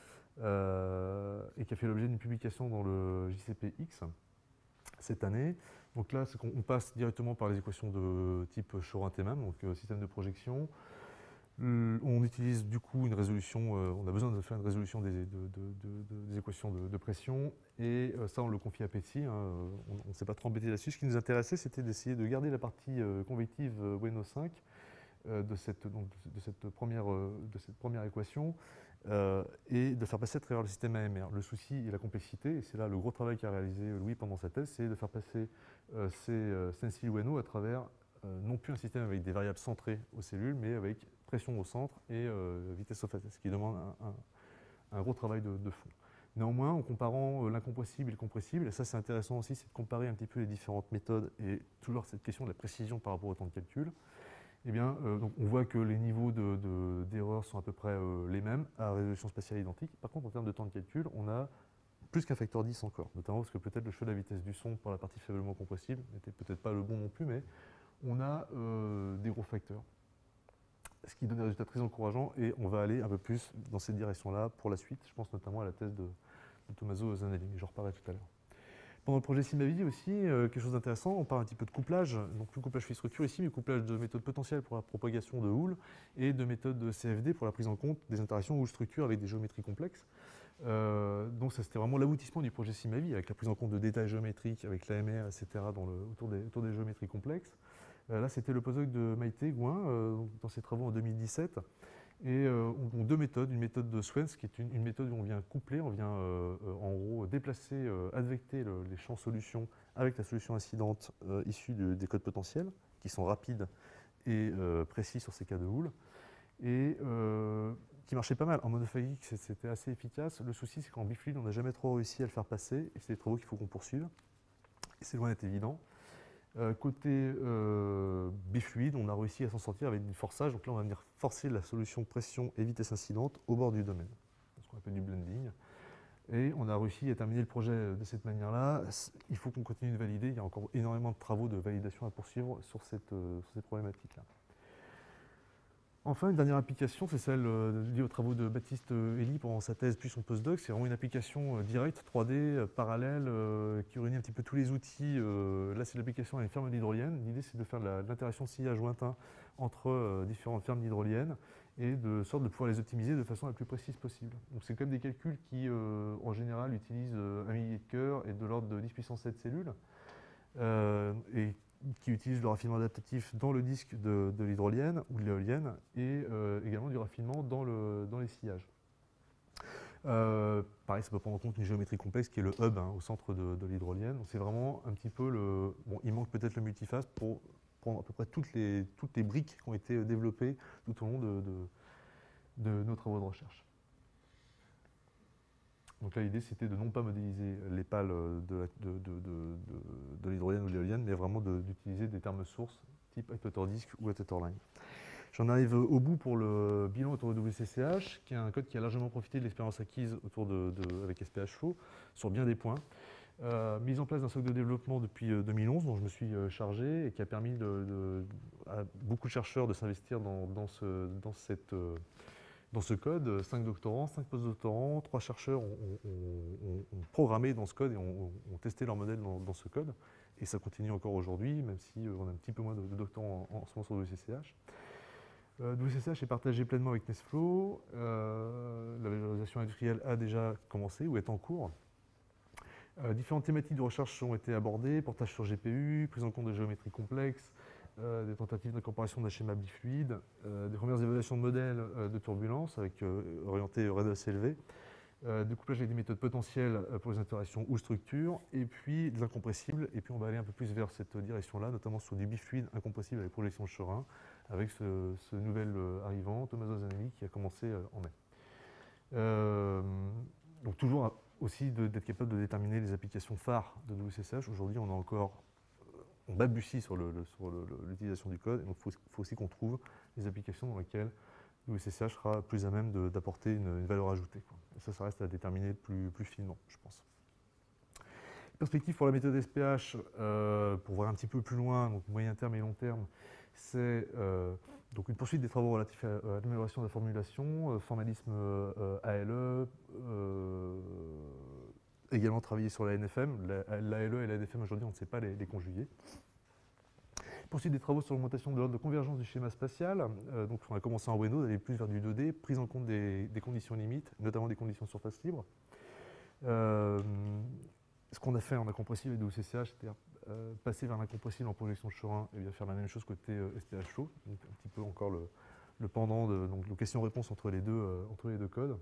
Speaker 1: Euh, et qui a fait l'objet d'une publication dans le J C P X cette année. Donc là, on, on passe directement par les équations de type Chorin-Thémam, donc euh, système de projection. Le, on utilise du coup une résolution, euh, on a besoin de faire une résolution des, de, de, de, des équations de, de pression, et euh, ça on le confie à Petsy, hein, on ne s'est pas trop embêté là-dessus. Ce qui nous intéressait, c'était d'essayer de garder la partie euh, convective euh, Weno cinq euh, de, cette, donc, de, cette première, euh, de cette première équation, Euh, et de faire passer à travers le système A M R. Le souci est la complexité, et c'est là le gros travail qu'a réalisé Louis pendant sa thèse, c'est de faire passer euh, ces euh, stencil Weno à travers euh, non plus un système avec des variables centrées aux cellules, mais avec pression au centre et euh, vitesse au phase, ce qui demande un, un, un gros travail de, de fond. Néanmoins, en comparant euh, l'incompressible et le compressible, et ça c'est intéressant aussi, c'est de comparer un petit peu les différentes méthodes et toujours cette question de la précision par rapport au temps de calcul. Eh bien, euh, donc on voit que les niveaux d'erreur de, de, sont à peu près euh, les mêmes, à résolution spatiale identique. Par contre, en termes de temps de calcul, on a plus qu'un facteur dix encore, notamment parce que peut-être le choix de la vitesse du son pour la partie faiblement compressible n'était peut-être pas le bon non plus, mais on a euh, des gros facteurs, ce qui donne des résultats très encourageants, et on va aller un peu plus dans cette direction-là pour la suite. Je pense notamment à la thèse de, de Tommaso Zanelli, mais j'en reparlerai tout à l'heure. Pendant le projet SIMAVI aussi, euh, quelque chose d'intéressant, on parle un petit peu de couplage, donc plus couplage fil-structure ici, mais couplage de méthodes potentielles pour la propagation de Houlle et de méthodes de C F D pour la prise en compte des interactions Houlle-structure avec des géométries complexes. Euh, donc ça c'était vraiment l'aboutissement du projet SIMAVI, avec la prise en compte de détails géométriques, avec l'A M R, et cetera, dans le, autour, des, autour des géométries complexes. Euh, là c'était le postdoc de Maïté Gouin, euh, dans ses travaux en deux mille dix-sept. Et euh, on a deux méthodes, une méthode de Swens qui est une, une méthode où on vient coupler, on vient euh, euh, en gros déplacer, euh, advecter le, les champs solutions avec la solution incidente euh, issue de, des codes potentiels, qui sont rapides et euh, précis sur ces cas de Houlle, et euh, qui marchait pas mal. En monophagique, c'était assez efficace. Le souci, c'est qu'en bifluide, on n'a jamais trop réussi à le faire passer, et c'est des travaux qu'il faut qu'on poursuive, et c'est loin d'être évident. Euh, côté euh, bifluide, on a réussi à s'en sortir avec du forçage. Donc là, on va venir forcer la solution pression et vitesse incidente au bord du domaine, ce qu'on appelle du blending. Et on a réussi à terminer le projet de cette manière-là. Il faut qu'on continue de valider. Il y a encore énormément de travaux de validation à poursuivre sur cette, euh, sur cette problématique-là. Enfin, une dernière application, c'est celle euh, liée aux travaux de Baptiste euh, Elie pendant sa thèse puis son postdoc. C'est vraiment une application euh, directe, trois D, euh, parallèle, euh, qui réunit un petit peu tous les outils. Euh, là, c'est l'application à une ferme d'hydroliennes. L'idée, c'est de faire de l'interaction sillage lointain entre euh, différentes fermes d'hydroliennes et de sorte de pouvoir les optimiser de façon la plus précise possible. Donc, c'est quand même des calculs qui, euh, en général, utilisent euh, un millier de cœurs et de l'ordre de dix puissance sept cellules. Euh, et qui utilisent le raffinement adaptatif dans le disque de, de l'hydrolienne ou de l'éolienne et euh, également du raffinement dans, le, dans les sillages. Euh, pareil, ça peut prendre en compte une géométrie complexe qui est le hub hein, au centre de, de l'hydrolienne. Donc c'est vraiment un petit peu le... Bon, il manque peut-être le multiphase pour prendre à peu près toutes les, toutes les briques qui ont été développées tout au long de, de, de nos travaux de recherche. Donc là, l'idée, c'était de non pas modéliser les pales de, de, de, de, de l'hydrolienne ou de l'éolienne, mais vraiment d'utiliser des termes sources type actuator disk ou actuator line. J'en arrive au bout pour le bilan autour de W C C H, qui est un code qui a largement profité de l'expérience acquise autour de, de, avec S P H Flow sur bien des points. Euh, mise en place d'un socle de développement depuis deux mille onze, dont je me suis chargé et qui a permis de, de, à beaucoup de chercheurs de s'investir dans, dans, ce, dans cette... Dans ce code, cinq doctorants, cinq postdoctorants, trois chercheurs ont, ont, ont, ont programmé dans ce code et ont, ont testé leur modèle dans, dans ce code. Et ça continue encore aujourd'hui, même si on a un petit peu moins de, de doctorants en, en ce moment sur W C C H. Euh, W C C H est partagé pleinement avec Nestflow. Euh, la valorisation industrielle a déjà commencé ou est en cours. Euh, différentes thématiques de recherche ont été abordées, portage sur G P U, prise en compte de géométrie complexe, Euh, des tentatives d'incorporation d'un schéma bifluide, euh, des premières évaluations de modèles euh, de turbulence avec euh, orienté redox élevé, euh, découplage avec des méthodes potentielles euh, pour les interactions ou structures, et puis de l'incompressible. Et puis on va aller un peu plus vers cette direction-là, notamment sur du bifluide incompressible avec projection de Chorin, avec ce, ce nouvel euh, arrivant, Tommaso Zanelli, qui a commencé euh, en mai. Euh, donc toujours aussi d'être capable de déterminer les applications phares de W C C H. Aujourd'hui, on a encore on balbutie sur l'utilisation du code, et donc il faut, faut aussi qu'on trouve des applications dans lesquelles W C C H sera plus à même d'apporter une, une valeur ajoutée, quoi. Et ça, ça reste à déterminer plus, plus finement, je pense. Perspective pour la méthode S P H, euh, pour voir un petit peu plus loin, donc moyen terme et long terme, c'est euh, donc une poursuite des travaux relatifs à, à l'amélioration de la formulation, euh, formalisme euh, A L E, euh, également travailler sur la N F M. L'A L E et la N F M, aujourd'hui, on ne sait pas les, les conjuguer. Poursuite des travaux sur l'augmentation de l'ordre de convergence du schéma spatial. Euh, donc, on a commencé en Bueno, d'aller plus vers du deux D, prise en compte des, des conditions limites, notamment des conditions de surface libre. Euh, ce qu'on a fait en incompressible et W C C H, c'est-à-dire euh, passer vers l'incompressible en projection de Chorin et bien faire la même chose côté euh, S P H Flow. Donc, un petit peu encore le, le pendant de donc, le question-réponse entre, les deux, euh, entre les deux codes.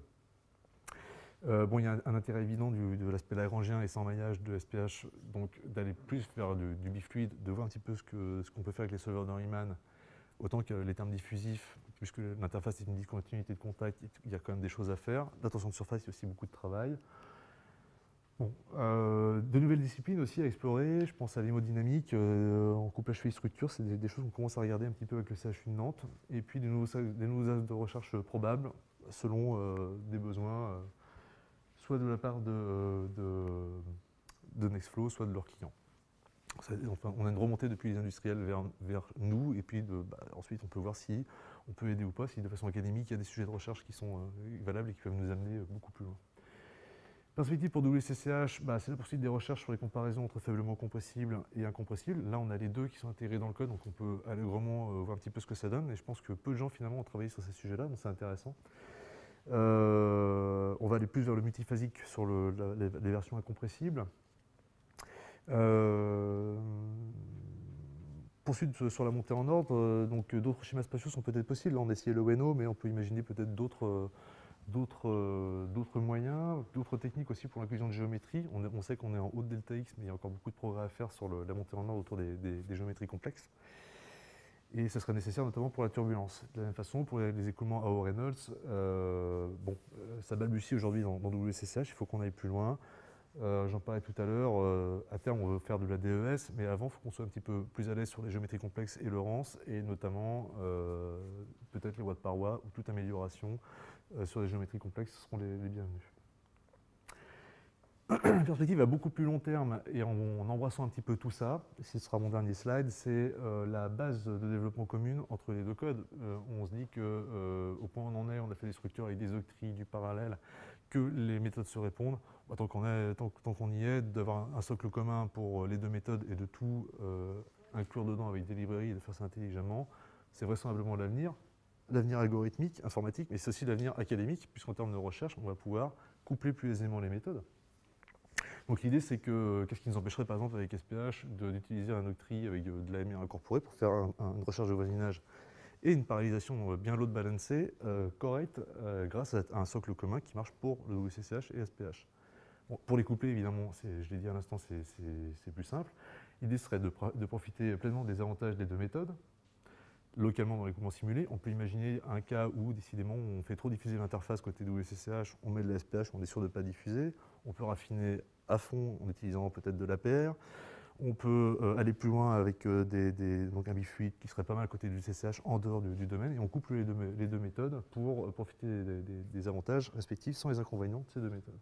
Speaker 1: Euh, bon, il y a un, un intérêt évident du, de l'aspect lagrangien et sans maillage de S P H, donc d'aller plus vers du, du bifluide, de voir un petit peu ce qu'on ce qu'on peut faire avec les solveurs de Riemann, autant que les termes diffusifs, puisque l'interface est une discontinuité de contact, il y a quand même des choses à faire. L'attention de surface, il y a aussi beaucoup de travail. Bon, euh, de nouvelles disciplines aussi à explorer, je pense à l'hémodynamique, euh, en couplage feuille-structure, c'est des, des choses qu'on commence à regarder un petit peu avec le C H U de Nantes, et puis des nouveaux, des nouveaux axes de recherche probables, selon euh, des besoins, euh, soit de la part de, de, de Nextflow, soit de leurs clients. Ça, enfin, on a une remontée depuis les industriels vers, vers nous, et puis de, bah, ensuite on peut voir si on peut aider ou pas, si de façon académique il y a des sujets de recherche qui sont euh, valables et qui peuvent nous amener beaucoup plus loin. Perspective pour W C C H, bah, c'est la poursuite des recherches sur les comparaisons entre faiblement compressibles et incompressibles. Là, on a les deux qui sont intégrés dans le code, donc on peut allègrement euh, voir un petit peu ce que ça donne. Et je pense que peu de gens, finalement, ont travaillé sur ces sujets-là, donc c'est intéressant. Euh, on va aller plus vers le multiphasique sur le, la, les, les versions incompressibles. Euh, poursuite sur la montée en ordre, euh, donc d'autres schémas spatiaux sont peut-être possibles. Là, on a essayé le Bueno, mais on peut imaginer peut-être d'autres... Euh, d'autres euh, moyens, d'autres techniques aussi pour l'inclusion de géométrie. On, on sait qu'on est en haut de delta X, mais il y a encore beaucoup de progrès à faire sur le, la montée en ordre autour des, des, des géométries complexes. Et ça serait nécessaire notamment pour la turbulence. De la même façon, pour les, les écoulements à Reynolds, euh, bon, euh, ça balbutie aujourd'hui dans, dans W C C H, il faut qu'on aille plus loin. Euh, J'en parlais tout à l'heure, euh, à terme on veut faire de la D E S, mais avant il faut qu'on soit un petit peu plus à l'aise sur les géométries complexes et le Rance, et notamment euh, peut-être les voies de paroi ou toute amélioration euh, sur les géométries complexes seront les, les bienvenus. une perspective à beaucoup plus long terme, et en, en embrassant un petit peu tout ça, ce sera mon dernier slide, c'est euh, la base de développement commune entre les deux codes. Euh, on se dit qu'au euh, point où on en est, on a fait des structures avec des octries, du parallèle, que les méthodes se répondent. Bah, tant qu'on est, tant, tant qu'on y est, d'avoir un, un socle commun pour les deux méthodes et de tout euh, inclure dedans avec des librairies et de faire ça intelligemment, c'est vraisemblablement l'avenir. L'avenir algorithmique, informatique, mais c'est aussi l'avenir académique, puisqu'en termes de recherche, on va pouvoir coupler plus aisément les méthodes. Donc l'idée, c'est que, qu'est-ce qui nous empêcherait par exemple avec S P H d'utiliser un octri avec de, de l'A M R incorporé pour faire un, un, une recherche de voisinage et une parallélisation bien load balancée, euh, correcte, euh, grâce à un socle commun qui marche pour le W C C H et S P H. Bon, pour les coupler, évidemment, je l'ai dit à l'instant, c'est plus simple. L'idée serait de, de profiter pleinement des avantages des deux méthodes. Localement dans les couplements simulés, on peut imaginer un cas où, décidément, on fait trop diffuser l'interface côté W C C H, on met de la S P H, on est sûr de ne pas diffuser. On peut raffiner à fond en utilisant peut-être de l'A P R. On peut euh, aller plus loin avec euh, des, des, donc un bifluide qui serait pas mal côté du W C C H en dehors du, du domaine, et on couple les deux, les deux méthodes pour euh, profiter des, des, des avantages respectifs sans les inconvénients de ces deux méthodes.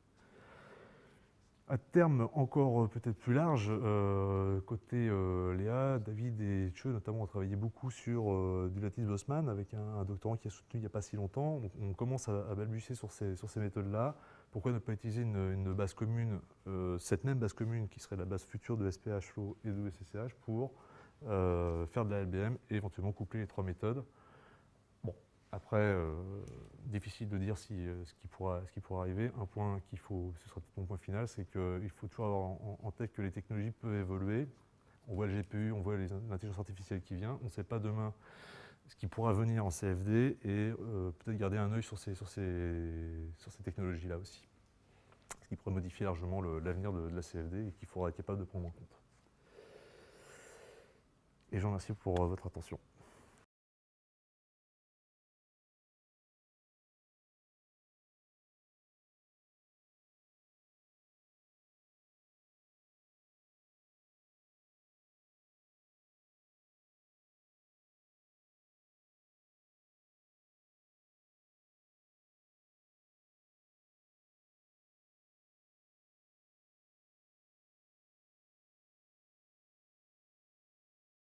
Speaker 1: À terme encore euh, peut-être plus large, euh, côté euh, Léa, David et Tcheu notamment ont travaillé beaucoup sur euh, du lattice Bosman avec un, un doctorant qui a soutenu il n'y a pas si longtemps. Donc on commence à, à balbutier sur ces, sur ces méthodes-là. Pourquoi ne pas utiliser une, une base commune, euh, cette même base commune qui serait la base future de S P H Flow et de W C C H pour euh, faire de la L B M et éventuellement coupler les trois méthodes. Bon, après, euh, difficile de dire si, euh, ce, qui pourra, ce qui pourra arriver. Un point qu'il faut, ce sera peut-être mon point final, c'est qu'il faut toujours avoir en, en tête que les technologies peuvent évoluer. On voit le G P U, on voit l'intelligence artificielle qui vient. On ne sait pas demain ce qui pourra venir en C F D et euh, peut-être garder un œil sur ces, sur ces, sur ces technologies-là aussi. Ce qui pourrait modifier largement l'avenir de, de la C F D et qu'il faudra être capable de prendre en compte. Et je vous remercie pour euh, votre attention.